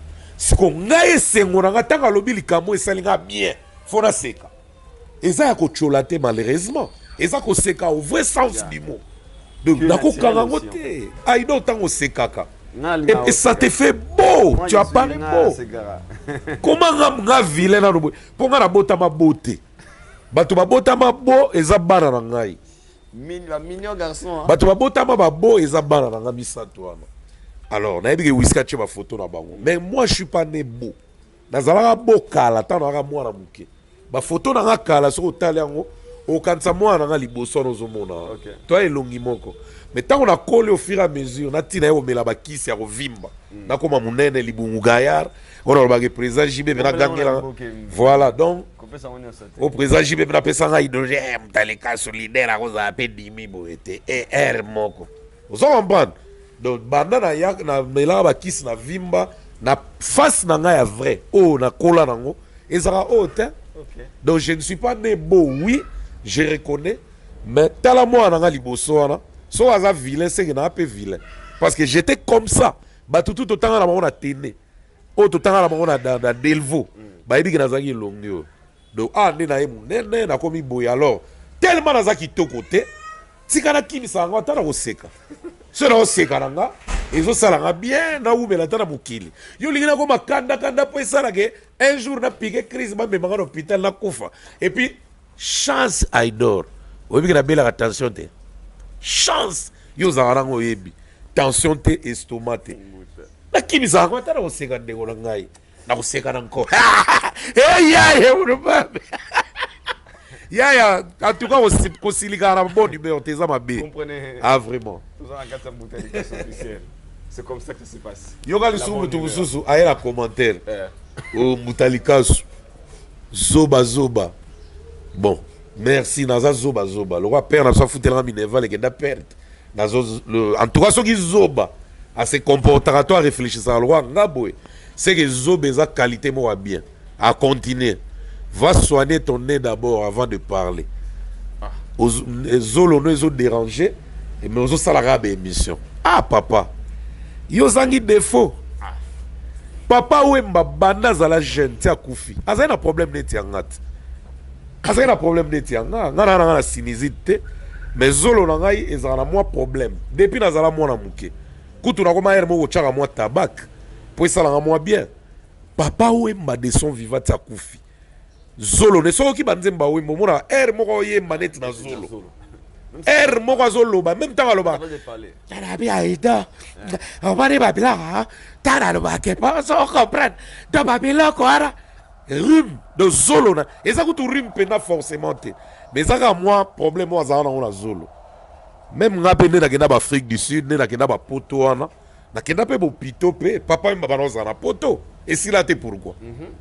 siko ngai esengo na nga ntango alobi likambo esalinga bien fo naseka eza ya kotiola te malheureusement eza koseka au vrai sens du mot donc nakokanga ngo te aido ntango osekaka et ça te fait beau tu as parlé beau comment nga nga vilain na robo po nga na botama beauté bato babotama bo eza bana na ngai mignon garçon bato babotama babo eza bana na nga misato wana alors nayebi ke Wizkid atie bafoto na bango mais moi je suis pas né beau nazalaka beau kala ntango nanga mwana moke bafoto na nga kala soki otali yango okanisa mwana na nga liboso wana ozomona toya elongi moko mais ntango nakoli au fur et à mesure natina ye komela bakisi ya kovimba nakoma monene libungu gayar ona olobaka président J B mpe nagangela voilà donc au président J B mpe napesa ngai hydrogène Mutalika solidaire akozala mpe dimi boye te er moko ozo comprendre donc banda na ya na melaka bakisi na vimba na face na ngai ya vrai oyo nakola nango ezalaka oyo te donc je ne suis pas né beau oui je reconnais mais tala mwana na nga liboso wana so aza vilain seke na mpe vilain parce que j'étais comme ça bato tu totanga na bango na tene oyo totanga na bango na Delvaux bayebi ke nazalaki elongi oyo donc ah nde na ye monene nakomi boye alors tellement naza kitoko te tika nakimisa yango ata na koseka so na koseka na nga ezosala nga bien naumela ata na mokili yo lingi nakoma kandakanda mpo esalake un jour napike crise bamemanga na hôpital nakufa et puis chance aidor oyebi ke nabelaka tension te chance yo ozalaka nango oyebi tension te estomac te nakimisa yango ata na koseka ndeko na ngai na koseka na nko eyaye unobabe Ya ya, en tout cas, on s'y ligue à un bon numéro, t'es à ma B. Comprenez. Ah, vraiment. Tout ça en quatre bouteilles officielles. C'est comme ça que ça se passe. Yoga le sous, tu vous sous, aïe la commentaire. Eh. Oh, Moutalikasu. Zoba Zoba. Bon, merci, Naza Zoba Zoba. Le roi père n'a pas foutu la Minerva, les gars perdent. En tout cas, ceux qui Zoba, à se comportera, toi réfléchir à le roi, c'est que Zoba a qualité, moi bien. À continuer. Va soigner ton nez d'abord avant de parler. Ah. Zolo nous ont dérangé, mais aux salariés d'émission. Ah, papa. Yo zangi défaut. Ah. Papa ou mba banda za la jeune tia koufi. Aza na problème neti angat. Aza na problème neti anga. Nga na na sinizite. Mais zolo na ngai ezala na moi problème. Depuis na zala mwana muke. Kutu na koma ere mo chaka moi tabac. Po esala nga moi bien. Papa ou mba de son vivant tia koufi. Zolo ne so ki banzemba ou mbo mona ere moko ye maneti na zolo. Er moko zolo ba même temps aloba. Tarabi aida. On va aller babila. Tara ba ke pas on comprendre. Do babila ko ara. Rime de zolo na. Et ça que rime pena forcément te. Mais ça ka moi problème moi za na on zolo. Même nga pene na kenda ba Afrique du Sud, ne na kenda ba poto wana. Na kenda pe bo pito pe papa mba ba na poto. Et si là te pourquoi?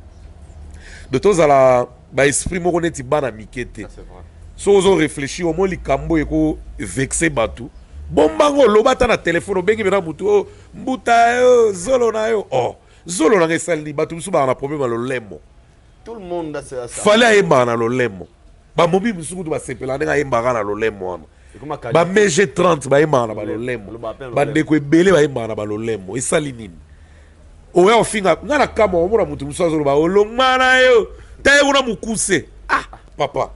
De tous à la ba esprit moko neti bana mikete. C'est vrai. So ozo réfléchir au moins li kambo eko vexé batu. Bombango lobata na téléphone bengi bena mutu o mbuta yo zolo na yo. Oh, zolo na ngesal ni batu musu ba na problème lo lemo. Tout le monde a ça. Fallait ayemba na lo lemo. Ba mobi musu kutu ba sepela nga ayemba na lo lemo wana. Ba meje trente ba ayemba na ba lo lemo. Ba ndeko ebele ba ayemba na ba lo lemo. Esali nini? Oya ofinga nga na kama omura mutu musu azolo ba olongmana yo. Taye una mukuse. Ah, papa.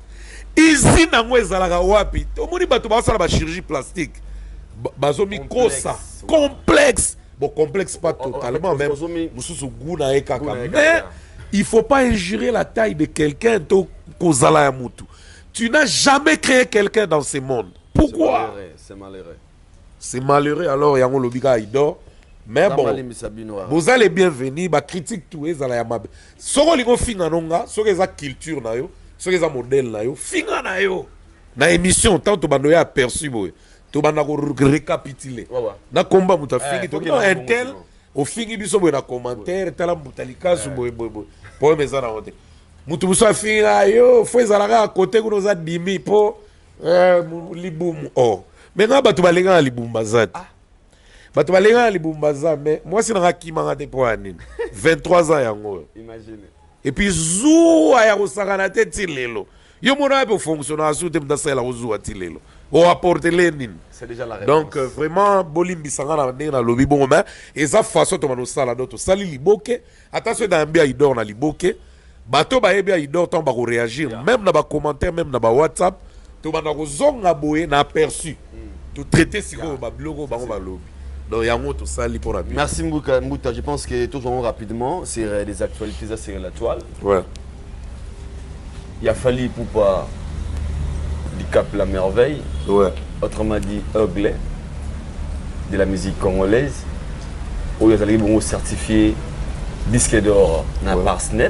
Ici na ngwe zalaka wapi tomoni bato basala ba chirurgie plastique bazo mikosa complexe bon complexe pas totalement même mususu guna e kaka mais il faut pas injurer la taille de quelqu'un to kozala ya mutu. Tu n'as jamais créé quelqu'un dans ce monde. Pourquoi? C'est malheureux. C'est malheureux alors yango lobika idor. Mais bon, vous allez bienvenue ba critique tout ezala ya mabe. Soko lingo finga nonga, soko eza culture na yo. Ce qui est un modèle là, finga na yo. Na émission tant to bando ya aperçu boy. To banda ko récapituler. Na combat muta fingi to no intel au fingi biso boy na commentaire tala mutalika su boy boy boy. Po meza na hote. Mutu buso finga yo, fo ezalaka à côté ko za dimi po euh libum oh. Mais nga batu balenga libumba zat. Batu balenga libumba zat mais moi si na kimanga te po anine. vingt-trois ans yango. Imaginez. Et puis zou aya kosangana te tilelo. Yo mona pe fonctionner sous te mdasa la zou tilelo. O apporter lenin. C'est déjà la réponse. Donc euh, vraiment bolimbi sangana na na lobi bon mais et ça façon to mano sala d'auto sali liboke attention dans mbia idor na liboke bato ba ebia idor tant ba ko réagir yeah. Même na ba commentaire même na ba WhatsApp to bana ko zonga boye na aperçu. Mm. To traiter siko yeah. Ba blogo ba ba lobi. Donc, il y a un sali pour la vie. Merci Mbouka. Mbouta. Je pense que tout le rapidement, c'est des actualités sur la toile. Ouais. Il a fallu pour pas du Cap la merveille. Ouais. Autrement dit, Ugly de la musique congolaise. Où ils allaient certifier disque d'or dans la Parsnet.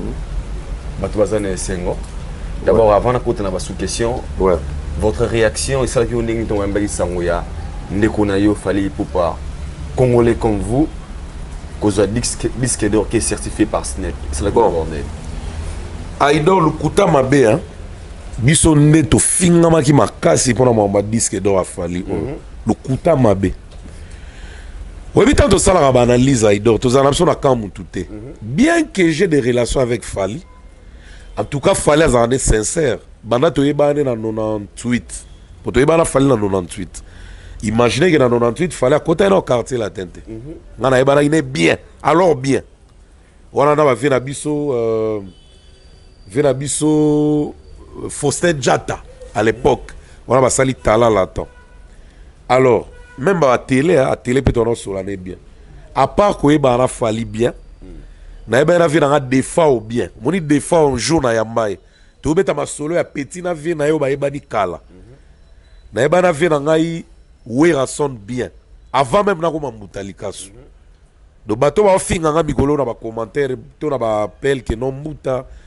D'abord, avant de poser sous question, ouais. Votre réaction, et celle qui ont dit que vous avez Nekonayo fallait pour pas Congolais comme vous, cause un disque d'or qui est certifié par S N E T. C'est la bonne. Aïdor le kuta mabe hein. Biso neto fingama ki makasi pour na disque d'or a fali. Le kuta mabe. Oui, tant de ça la analyse Aïdor, tous en absent na kamu touté. Bien que j'ai des relations avec Fali, en tout cas Fali a été sincère. Bana to yeba na quatre-vingt-dix-huit. Pour to yeba na Fali na quatre-vingt-dix-huit. Imaginez que dans quatre-vingt-dix-huit, il fallait à côté d'un quartier la tente. On a est bien, alors bien. On a vu Nabiso, Venabiso, Faustin Djata à l'époque. On a sali Tala là-dedans. Alors, même à la télé, à la télé, peut-être sur l'année bien. À part qu'on a fallu bien, on a vu un défaut bien. On a défaut un jour na yambaye. Tu as vu solo ya petit na vie na yo ba yeba di kala. Na yeba na vie na ngai oui sonne bien avant même na ko Moutalikasu. Donc bato ba finga nga mikolo na ba commentaire to na ba appel que non muta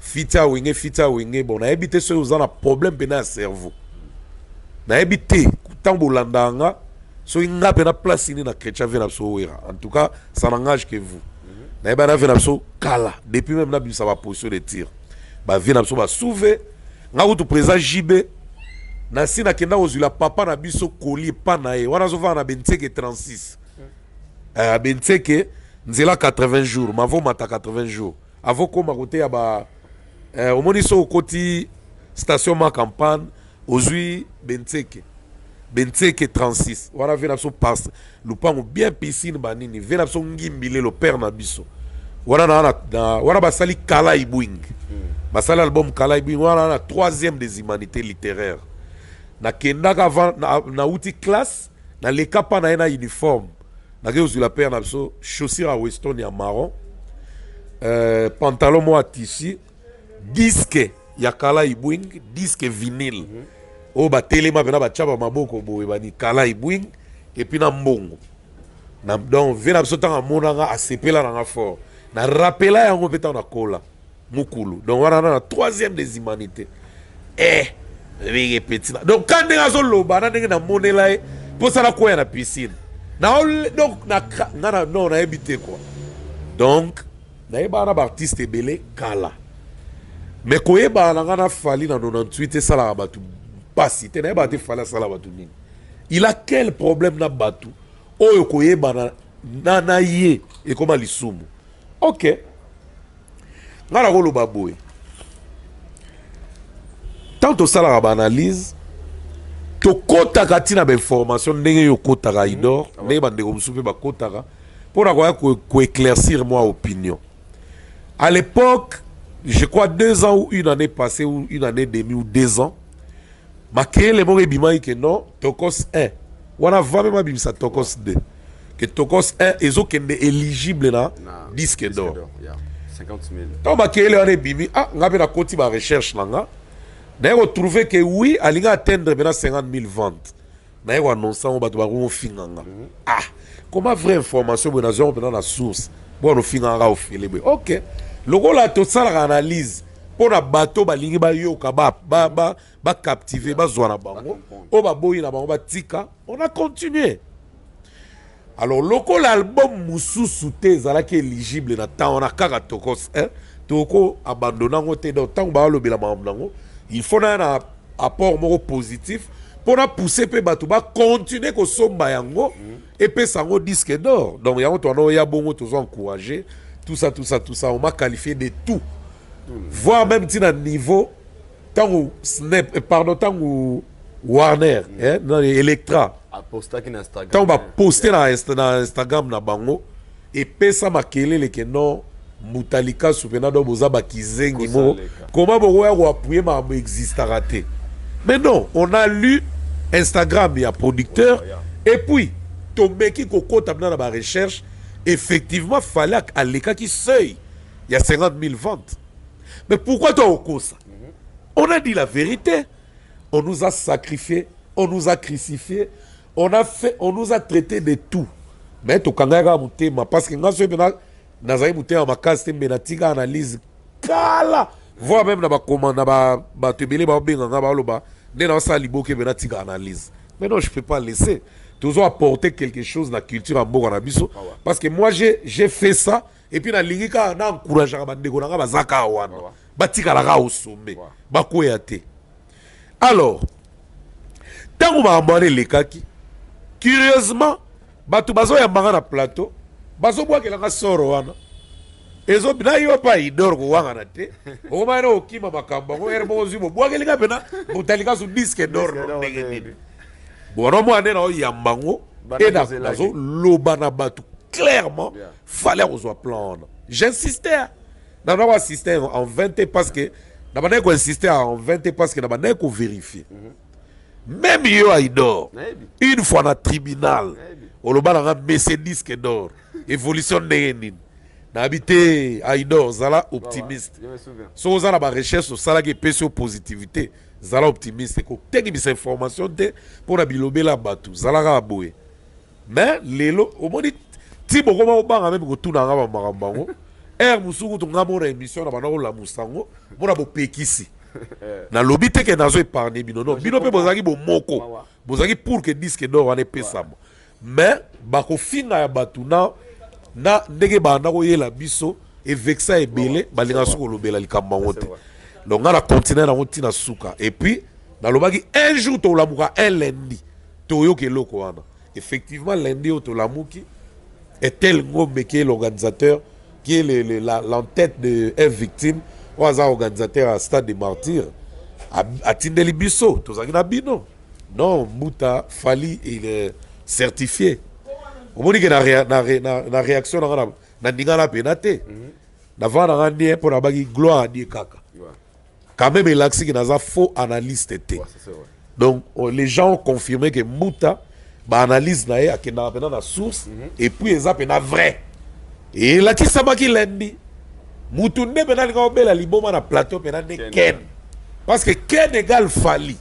fita wenge fita wenge bon na ebité ceux aux un problème pena cerveau na ebité tant bolanda nga so inga pena place ni na chrétien vena so wera en tout cas ça n'engage que vous na ebana vena so kala depuis même na bisa ba position de tir ba vena so ba souver nga ko to présent J B na sina kenda ozula papa na biso koli pa na e wana zo va na benteke trente-six euh benteke nzela quatre-vingts jours mavo mata quatre-vingts jours avant koma côté ya ba euh au moni so koti station ma campagne ozui benteke benteke trente-six wana vena so passe lupango bien piscine banini vena so ngimbile le père na biso wana na na wana basali kala ibwing basali album kala ibwing wana na troisième des humanités littéraires na kendaka avant na, na outil classe na leka pa na ena uniforme na ke ozula père na biso chaussure à weston ya marron euh, pantalon mo à tissu disque ya kala ibwing disque vinyle mm -hmm. o ba telema bena ba chaba maboko boye bani kala ibwing et puis na mbongo na donc vena biso tanga monanga asepela na fort na rappela yango peta na kola mukulu donc wana na troisième des humanités eh Vege petit. Donc quand on a zo loba na ndenge na monela e pour ça la quoi na piscine. Na donc na na non na habité quoi. Donc na eba na artiste belé kala. Mais ko eba na ngana fali na quatre-vingt-dix-huit ça la batu pasi te na eba te fala sala batu nini. Il a quel problème na batu? Oyo ko eba na na na ye et comment lisumu. OK. Ngana ko loba boy. Tant au salaire analyse, to kota katina ba information ndenge yo kota ga idor, ndenge bande ko msupe ba kota ga pour avoir ko éclaircir moi opinion. À l'époque, je crois deux ans ou une année passée ou une année demi ou deux ans, ma créé le mot ebima que non, Tokos un. Wana va même bimisa Tokos deux. Que Tokos un ezo kende éligible na disque d'or. cinquante mille. Tant ma créé le ane bimi, ah, ngabe na koti ba recherche langa. D'ailleurs, trouvé que oui, elle va atteindre cinquante mille ventes. D'ailleurs, annonçant on va trouver finanga. Ah, comment vraie information on a dans la source. Bon, on finanga au filet. OK. Le gars là tout ça l'analyse pour na bateau ba lingi ba yo ka ba ba ba, ba captiver ba zwana bango. O ba boyi na bango ba tika, on a continué. Alors, le gars l'album mususu te zala qui éligible na temps on a kaka tokos hein. Toko abandonnant ngote dans temps ba lo bela mamnango. Il faut un apport moro positif pour pousser pe bato ba continuer ko somba yango et pe sango disque d'or. Donc yango to no ya bongo to encourager tout ça tout ça tout ça on m'a qualifié de tout. Voir même si na niveau tant snap pardon tant Warner hein dans Electra a poster ki na Instagram. Tant ba poster na Instagram na bango et pe ça makelele que non Mutalika souvenado boza bakizengi mo comment boya ko appuyer ma existe raté. Mais non, on a lu Instagram il y a producteur et puis tomber qui koko tabna na ba recherche effectivement fallait à l'écart qui seuil il y a cinquante mille ventes. Mais pourquoi toi au ça? On a dit la vérité. On nous a sacrifié, on nous a crucifié, on a fait on nous a traité de tout. Mais to kangaka mutema parce que ngaso bena nazai muté en makasi menatika analyse kala voire même na ba commande na ba ba tebele ba benga ba loba ne na sa liboke menatika analyse. Mais non, je peux pas laisser toujours apporter quelque chose dans la culture en Boga na biso parce que moi j'ai j'ai fait ça et puis na lingika na encourager ba ndeko na ba zaka wana batika la ga au sommet ba koyate. Alors tango ba ambane lekaki curieusement batu bazo ya mbanga na plateau bazo bwa kelanga soro wana ezo bina yo pa idor ko wanga na te o ma no kima makamba ko erbo zibo bwa kelinga pena mutalika su disque d'or ndenge nini bono mo ane na o yambango et na bazo loba na batu clairement fallait qu'on soit plan. J'insistais na na assister en vingt parce que na bana ko insister en vingt parce que na bana ko vérifier même yo idor une fois na tribunal oloba na baisser disque d'or évolution de nini na habité aidor zala optimiste so zala ba recherche so sala ke peso positivité zala optimiste ko tengi bis information de pour na bilobela batu zala ka boye mais lelo o moni ti boko ma banga même ko tuna nga ba makambango air musuku to ngamo na émission na banako la musango mona bo pekisi na lobby te ke nazo épargner bino non bino pe bozaki bo moko bozaki pour que disque d'or ane pesama mais bako finga ya batuna na ndenge banda ko yela biso et vexa ebele balinga soko lobela likamba ngote donc ngala continuer na rotina suka et puis na lobaki un jour to lamuka un lundi to yo ke loko wana effectivement lundi to lamuki est tel ngombe qui est l'organisateur qui est l'entête de une victime ou un organisateur à Stade des Martyrs à Tindeli Bisso tozaki na bino non Mouta Fali il est certifié au moni que na na na réaction na na ndinga na penate na va na ndie pour na bagi gloire à Dieu kaka quand même il a que na faux analyste était donc les gens ont confirmé que Mouta ba analyse na ye akenda pena na source et puis eza pena vrai et la ki sabaki lendi mutu nde pena linga obela liboma na plateau pena ne ken parce que ken égal Fali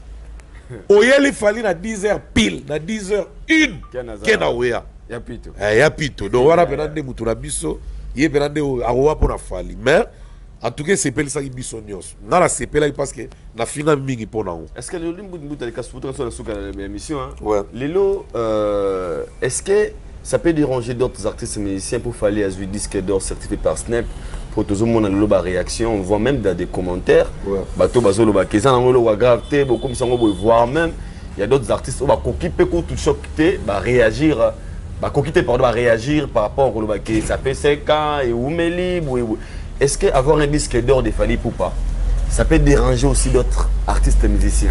oyeli Fali na dix heures pile na dix heures une ken awea ya pito eh ya pito donc wana pena nde mutu na biso ye pena nde awa pona Fali mais en tout cas c'est pel ça biso nyos na la sepela parce que na finga mingi pona ngo est-ce que le limbo de Mouta Likasufuta sur la souka l'émission hein ouais Lelo euh, est-ce que ça peut déranger d'autres artistes et musiciens pour faire les disques d'or certifiés par Snap pour tout le monde dans la réaction on voit même dans des commentaires bateau bazo lo ba keza na ngolo wa gravité beaucoup comme ça on peut voir même il y a d'autres artistes on va coquiller ko tout choqué ba réagir ba coquiller pardon ba réagir par rapport au lo ba que ça fait cinq ans et Oumeli est-ce que avoir un disque d'or de Fali Poupa ça peut déranger aussi d'autres artistes et musiciens?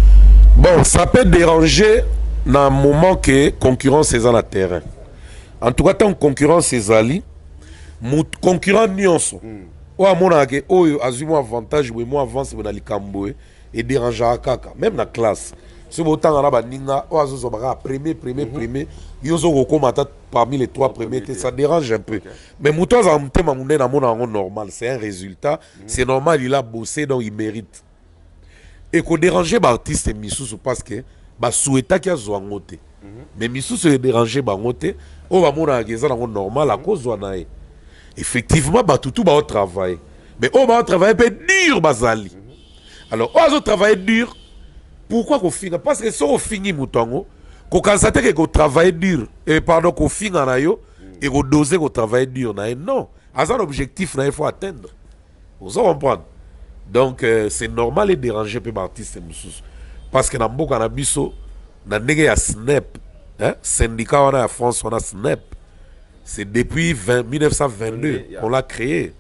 Bon, ça peut déranger dans le moment que concurrence est dans le terrain. En tout cas, tant que concurrence est ali, mon concurrent nyonso. Ou à mon avis, ou azuma avantage ou moi avance dans le cambo et déranger à kaka, même dans la classe. Si vous avez un ninga, ou azuzo baga premier, premier, premier, yozo gokomata parmi les trois premiers, ça dérange un peu. Mais mouton a un thème à mon normal, c'est un résultat, c'est normal, il a bossé donc il mérite. Et qu'on dérange l'artiste et Missous parce que bah souhaita qu'il y a zoangote. Mais Missous se déranger bangote, on va mon ageza dans normal à cause zoanae. Effectivement bah tout tout bah au travail. Mais on va travailler peu dur bazali. Alors on va travailler dur. Pourquoi qu'on finit? Parce que si on finit moutongo, qu'on constate que qu'on travaille dur et pardon qu'on finit en ayo et qu'on dose qu'on travaille dur na non. À ça l'objectif là il faut atteindre. Vous en comprenez? Donc euh, c'est normal et déranger peu l'artiste moussous parce que dans beaucoup na biso na ndenge ya Snap hein syndicat on a en France on a Snap c'est depuis mille neuf cent vingt-deux qu'on l'a créé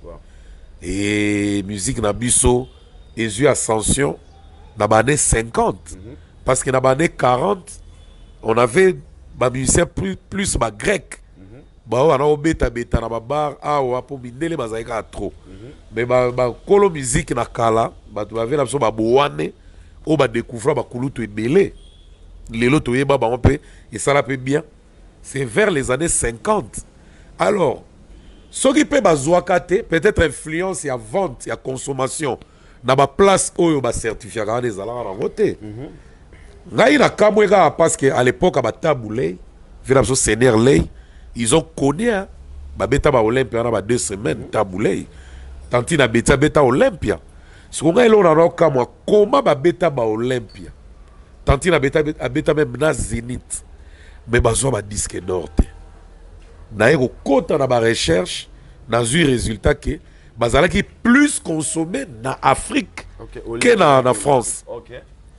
et musique na biso et eu ascension dans les années cinquante parce que dans les années quarante on avait des musiciens plus plus ba grec bah on a beta beta na ba bar ah ou pour mindele bazaika trop mais ba ba kolo musique na kala ba tu avais la so ba boane o ba découvrir ba kulutu ebele lelo to yeba ba on peut et ça la peut bien c'est vers les années cinquante alors ce qui peut bazouakate peut-être influence ya vente ya consommation na ba place oyo ba certificat ga des ala na voter ngai na kamweka parce que à l'époque ba taboulé vira so seigneur lay ils ont connu hein ba beta ba Olympia na ba deux semaines taboulé tanti na beta beta Olympia ce qu'on a là na kamwa comment ba beta ba Olympia tanti na beta beta même na Zénith mais ba zo ba disque d'or te na eko kota na ba recherche na zu résultat que bazalaki plus consommé na Afrique okay, que na, na France. Okay.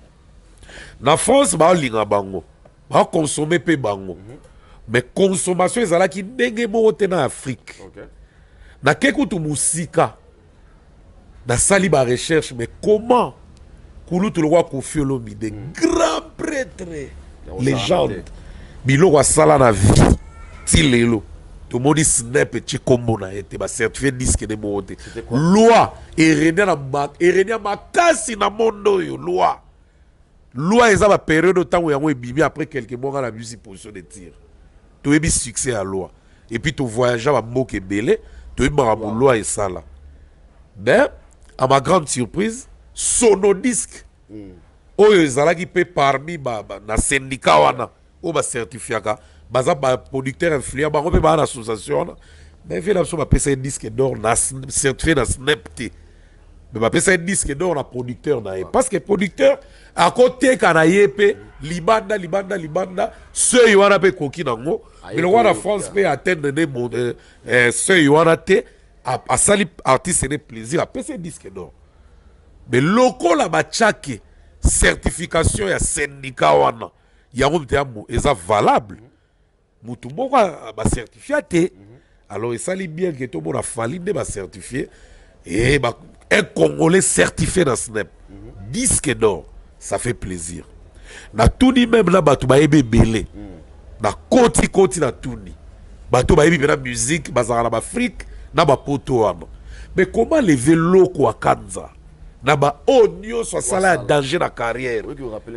Na France, ba linga bango, ba consommer pe bango. Mm -hmm. Mais consommation ezalaki ndenge mote na Afrique. Okay. Na kekutu musika. Na sali ba recherche mais comment kulutu le roi Kofi Olomide, mm. grand prêtre, légende. Bilo wa sala na vie. Tilelo. Tout le monde dit Snap et Chikombo na été ba certifié disque de moté. Loi et René na ma et René ma kasi na mondo yo loi. Loi eza ba période de temps où yango bibi après quelques mois la musique position de tir. Tu es succès à loi. Et puis tu voyages ba moke belé, tu es ba loi et ça là. Mais à ma grande surprise, Sonodisque. Mm. Oyo ezala ki pe parmi ba, ba na syndicat wana o ba certificat baza ba producteur influent ba on peut ba na association mais vient là sur ma P C disque d'or na certifié na Snap T. Mais ma P C disque d'or na producteur na parce que producteur à côté kana yepé libanda libanda libanda ceux y wana pe koki nango mais le roi de France peut atteindre des mots euh ceux y wana té à sali artiste ne plaisir à P C disque d'or. Mais loko la bachake certification ya syndicat wana yango mtamo eza valable. Mutu moko ba certifié té alors ça li bien que tout bon a fallu de ba certifié et ba un Congolais certifié dans Snap disque d'or ça fait plaisir. Na tuni même là batu ba ebe belé na koti koti na tuni batu ba ebe na musique bazara na Afrique na ba poto wana. Mais comment lever loko à Kanza na ba onyo soit ça là danger na carrière.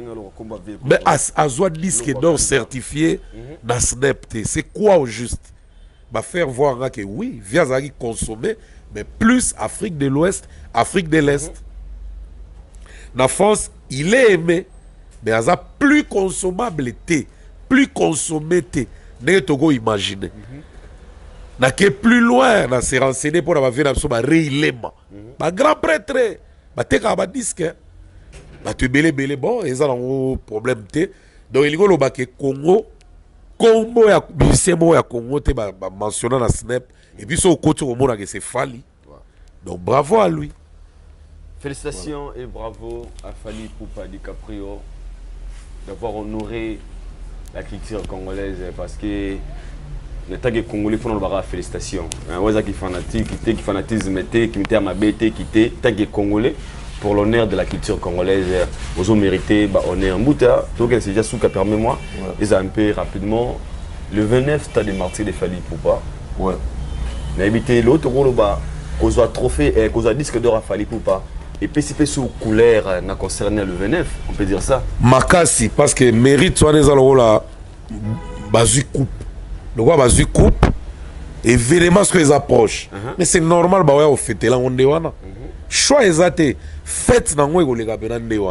Mais à soit disque d'or certifié dans Snap c'est quoi au juste? Bah faire voir que oui, via Zagi consommer, mais plus Afrique de l'Ouest, Afrique de l'Est. Mm-hmm. La France, il est aimé, mais il a plus consommable thé, plus consommé thé. N'est Togo imaginer. N'a que plus loin, n'a s'est renseigné pour avoir vu la somme réilema. Bah grand prêtre, bah t'es qu'à bah disque, bah tu belé belé bon, ils ont un problème thé. Donc il y a le bac Congo. Combo ya musicien ya Congo te ba mentionné na Snap et puis son côté au monde que c'est Fally. Donc bravo à lui. Félicitations voilà. Et bravo à Fally Ipupa DiCaprio d'avoir honoré la culture congolaise parce que les tags congolais font le félicitations. Un oiseau qui fanatique, qui fanatisme, qui m'était ma bête, qui était tag congolais. Pour l'honneur de la culture congolaise, vous avez mérité bah, honneur. Mouta, donc c'est déjà sous permets-moi, ils ont un peu rapidement. Le vingt-neuf, stade des martyrs de Fally Ipupa. Ouais. Mais habité l'autre rôle, qu'on soit trophée, qu'on soit disque d'or à Fally Ipupa. Et P C P sous couleur n'a concerné le vingt-neuf, on peut dire ça. Makasi, parce que mérite soit des allo là, basu coupe. Le quoi basu coupe, évidemment ce qu'ils approchent. Uh-huh. Mais c'est normal, bah ouais, on fait là, on est là. Choix exacté faites dans moi les gars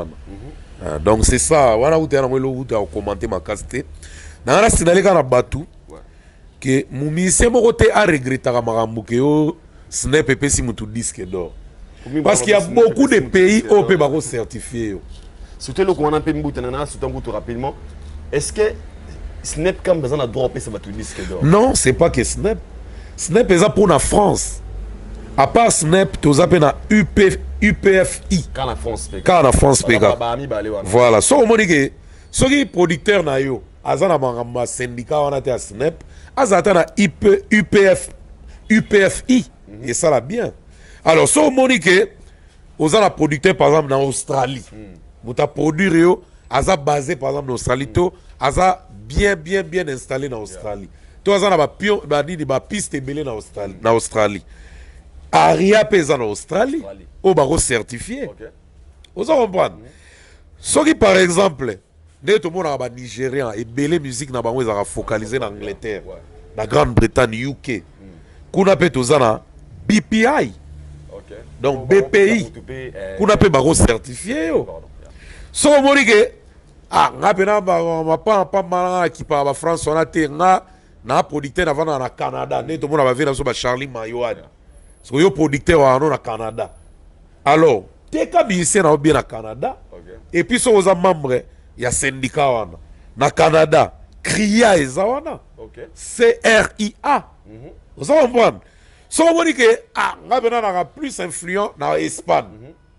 wana donc c'est ça wana où tu as commenté ma casté dans la sinale kana batu que mon musicien mo côté a regretté makambo que yo Snap P si mutu disque d'or parce qu'il y a beaucoup de pays au peut ba certifier surtout le qu'on a peu mbuta na surtout mbuta rapidement est-ce que Snap comme besoin de droit ça va tout disque d'or non c'est pas que Snap Snap est pour la France. À part Snap, tu as appelé U P F I. Quand la France pega. Quand la France pega. Voilà. So, on dit que ceux qui producteurs na yo, azana mangamba syndicat on a été à Snap, azana U P F I. Et ça là bien. Alors, so, on dit que aux ana producteur par exemple en Australie. Vous ta produire yo, aza basé par exemple en Australie, to aza bien bien bien installé en Australie. Tu azana ba pion ba di ba piste belé en Australie, en Australie. Aria pesa en Australie, au barreau certifié. Vous en comprenez? Ce qui par exemple, tout le monde a Nigérien et belle musique n'a pas focalisé en Angleterre, la Grande-Bretagne, U K. Qu'on appelle tout ça B P I. Donc B P I. Qu'on appelle barreau certifié. Ce qu'on dit que ah, on a pas pas mal qui parle France, on a été na producteur avant dans le Canada, tout le monde a vu dans Charlie Mayoad. Parce que yo producteur au Canada. Alors, t'es qu'à musicien au bien au Canada. Et puis so aux membres, il y a syndicat wana. Na Canada, Cria et Zawana. C R I A. Vous avez compris? So on dit que ah, on a plus influent dans l'Espagne.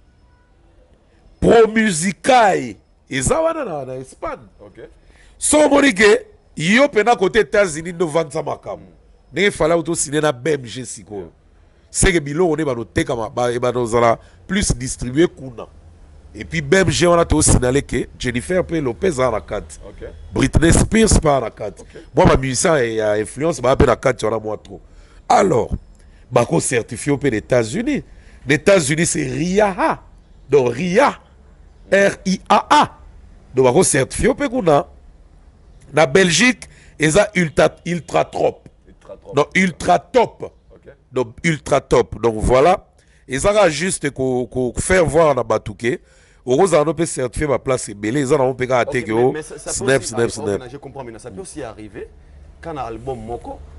Pro Musicae et Zawana dans l'Espagne. So on dit que yo pena côté États-Unis de vendre ça makam. N'est fallait auto signer na B M G siko. C'est que Bilo on est noté comme plus distribué qu'on a. Et puis B M G on a tout signalé que Jennifer P. Lopez a la carte. Britney Spears pas la carte. Moi ma musicien et influence bah la carte sur la moi trop. Alors, bah qu'on certifié au pays des États-Unis. Les États-Unis c'est R I A A. Donc R I A R I A A. Donc bah qu'on certifié au pays qu'on a. La Belgique ils a ultra ultra trop. Donc ultra top. Donc ultra top. Donc voilà. Et ça va juste qu'on faire voir dans Batouké. Heureusement, on peut certifier ma place. Mais les gens ont pu attaquer. Snap, snap, snap. Je comprends, mais ça peut aussi arriver quand un album Moko,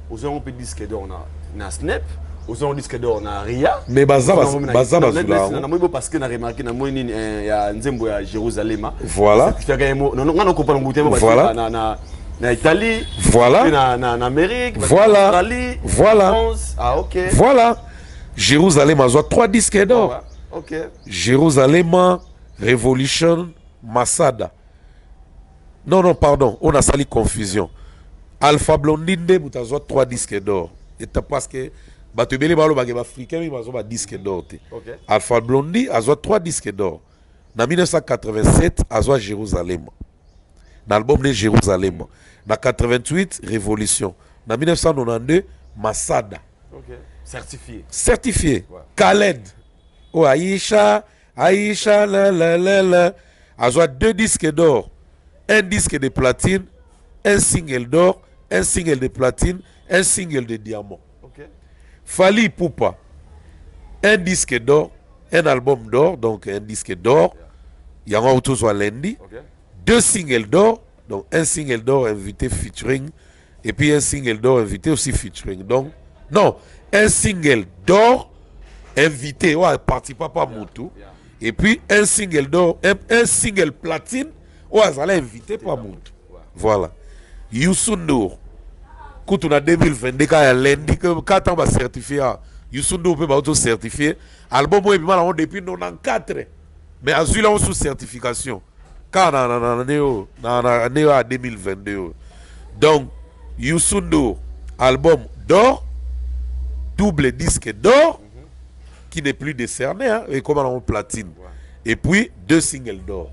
Aux gens on peut disque d'or on a Snap, aux gens on disque d'or on a Ria. Mais baza baza bazula. Na moi parce que na remarqué na moi il y a Nzembo à Jérusalem. Voilà. Non non on comprend ngouté parce que na na na Italie. Voilà. Na na en Amérique. Voilà. Australie. Voilà. France. Ah OK. Voilà. Jérusalem a trois disques d'or. OK. Jérusalem, Revolution, Masada. Non, non, pardon, on a sali confusion. Alpha Blondine, vous avez trois disques d'or. Et parce que, bah, tu veux les ballons africains, mais ils ont disque d'or. Alpha Blondie a trois disques d'or. En mille neuf cent quatre-vingt-sept, a Jérusalem. Dans l'album de Jérusalem. En quatre-vingt-huit, Révolution. En mille neuf cent quatre-vingt-douze, Masada. Ok. Certifié. Certifié. Ouais. Khaled. Oh, Aïcha, Aïcha, la la la la. A deux disques d'or. Un disque de platine, un single d'or, un single de platine, un single de diamant. Okay. Fali Poupa, un disque d'or, un album d'or, donc un disque d'or. Il y a un autre soit lundi. Okay. Deux singles d'or, donc un single d'or invité featuring, et puis un single d'or invité aussi featuring. Donc, non, un single d'or invité, ouais, parti papa Moutou, yeah. Et puis un single d'or, un, un single platine. Oh, ça allait inviter pas Moutou. Voilà. Youssou Ndour. Quand on a deux mille vingt-deux, quand il y a lundi, quand on va certifier, Youssou Ndour peut auto certifier. Album, moi, on depuis quatre-vingt-quatorze. Mais à celui-là, on sous certification. Quand on a à deux mille vingt-deux. Donc, Youssou Ndour, album d'or, double disque d'or, qui n'est plus décerné, hein, et comme on platine. Et puis, deux singles d'or.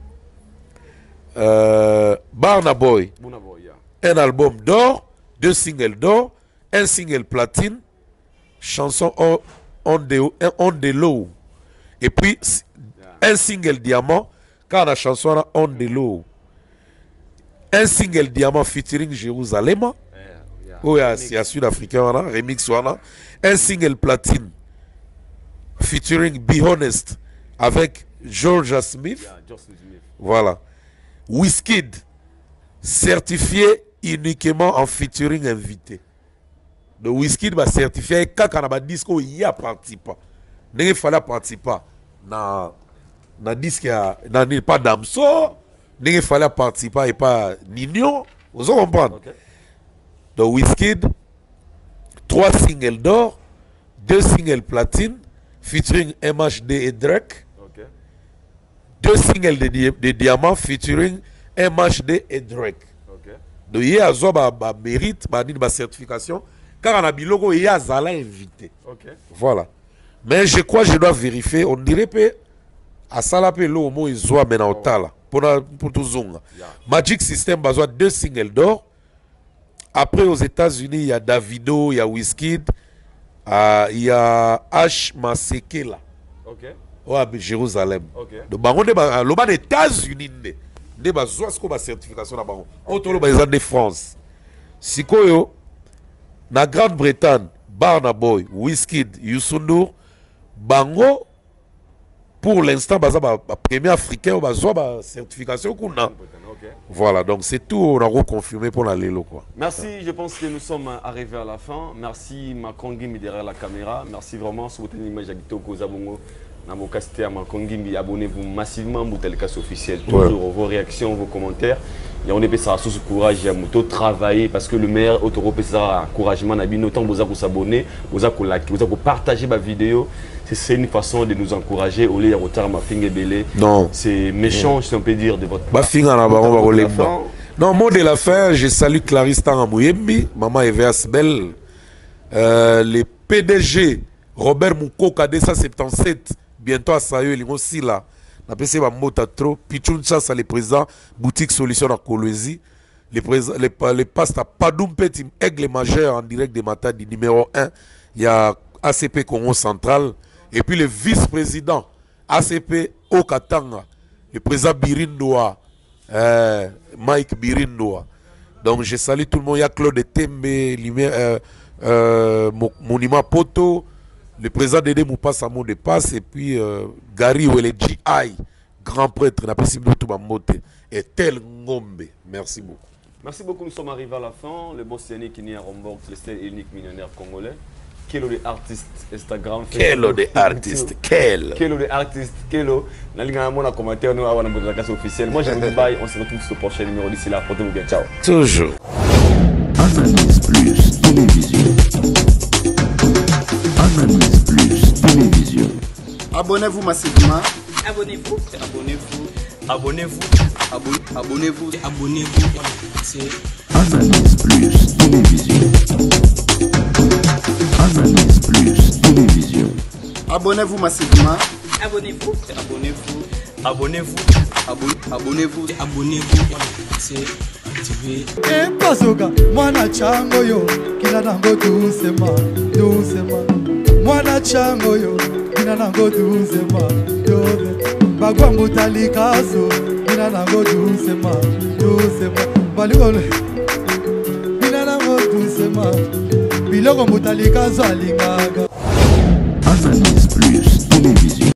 Euh, Burna Boy, Boy yeah. Un album d'or, deux singles d'or, un single platine, chanson on, on, the, on the low, et puis yeah. Un single diamant, car la chanson là, on the low, un single diamant featuring Jérusalem, yeah, yeah. Oh, yeah, c'est à sud-africain, voilà, remix, voilà. Un single platine featuring Be Honest avec Georgia Smith, yeah, Smith. Voilà. Wizkid, certifié uniquement en featuring invité. Le Wizkid va certifier quand on a un disque où il y a participé. Il fallait participer dans le disque, il pas Damso, il fallait participer et pas Nino. Vous comprenez? Okay. Donc Wizkid, trois singles d'or, deux singles platine, featuring M H D et Drake. Deux singles de, di de diamants featuring M H D et Drake. Okay. Donc, il y a un mérite, une certification, car on a mis le logo, il y a un invité. Okay. Voilà. Mais je crois que je dois vérifier. On dirait que à Salapé, le mot est Zoa Menaotala. Pour tout Zonga. Magic System a besoin de deux singles d'or. Après, aux États-Unis, il y a Davido, il y a Wizkid, euh, il y a H. Masekela. Okay. Ouais, Jérusalem. Okay. Donc, les États-Unis, ils ont une certification. Ils ont de France. Si vous na Grande-Bretagne, Burna Boy, Wizkid, Youssou Ndour, Bango, pour l'instant, le premier africain a une certification. Okay. Voilà, donc c'est tout. On a reconfirmé pour la Lélo. Merci, je pense que nous sommes arrivés à la fin. Merci, Makongimi derrière la caméra. Merci vraiment. Si vous avez une image à Gitoko Zabongo. Abonnez-vous massivement à Telecast officiel. Toujours ouais. Vos réactions, vos commentaires. Et on est ça sous courage à moto travailler parce que le meilleur auto ça encouragement n'a bien autant vous vous s'abonner, vous vous liker, vous partager ma vidéo. C'est une façon de nous encourager au lieu de retard ma finger belé. Non. C'est méchant, si on peut dire de votre part. Non, mot de la fin, je salue Clarisse Tangamouyembi, maman Evers Bell, euh, les P D G Robert Mouko K D cent soixante-dix-sept. Bientôt à Sayo, il y a aussi là. On appelle ça Mota trop. Pichoun Chassa, le président, boutique solution à Kolwezi. Le président, le pasteur Padoum Petit, aigle majeur en direct de Matadi, numéro un. Il y a A C P Congo Central. Et puis le vice-président A C P Okatanga, le président Birindoa, euh, Mike Birindoa. Donc je salue tout le monde. Il y a Claude Tembe, euh, euh, Monument Poto. Le président Dédé Moupas à mot de passe et puis euh, Gary ou le G I, grand prêtre, n'a pas si tout moté et tel Ngombe. Merci beaucoup. Merci beaucoup, nous sommes arrivés à la fin. Le boss Yannick qui est à Rombox, le seul et unique millionnaire congolais. Kelo de artiste Instagram. Kelo de artiste. Kelo. Kelo de artiste. Kelo. Dans les commentaires, nous avons notre podcast officiel. Moi, je vous dis bye. On se retrouve sur le prochain numéro d'ici là. Portez-vous bien. Ciao. Toujours. Analyse Plus Télévision. Analyse Plus Télévision. Abonnez-vous massivement. Abonnez-vous. Abonnez-vous. Abonnez-vous. Abonnez- Abonnez-vous. Abonnez-vous. Voilà. C'est Analyse Plus Télévision. Analyse Plus Télévision. Abonnez-vous massivement. abonnez-vous. Abonnez-vous. Abonnez-vous. Abon- Abonnez-vous. Abonnez-vous. Voilà. C'est activer. epazoka mwana chango yo kina nango dusema dusema mwana chango yo kina nango dusema yode bagwangu talikaso kina nango dusema dusema balikole kina nango dusema biloko mutalikaso alingaka Analyse Plus Télévision.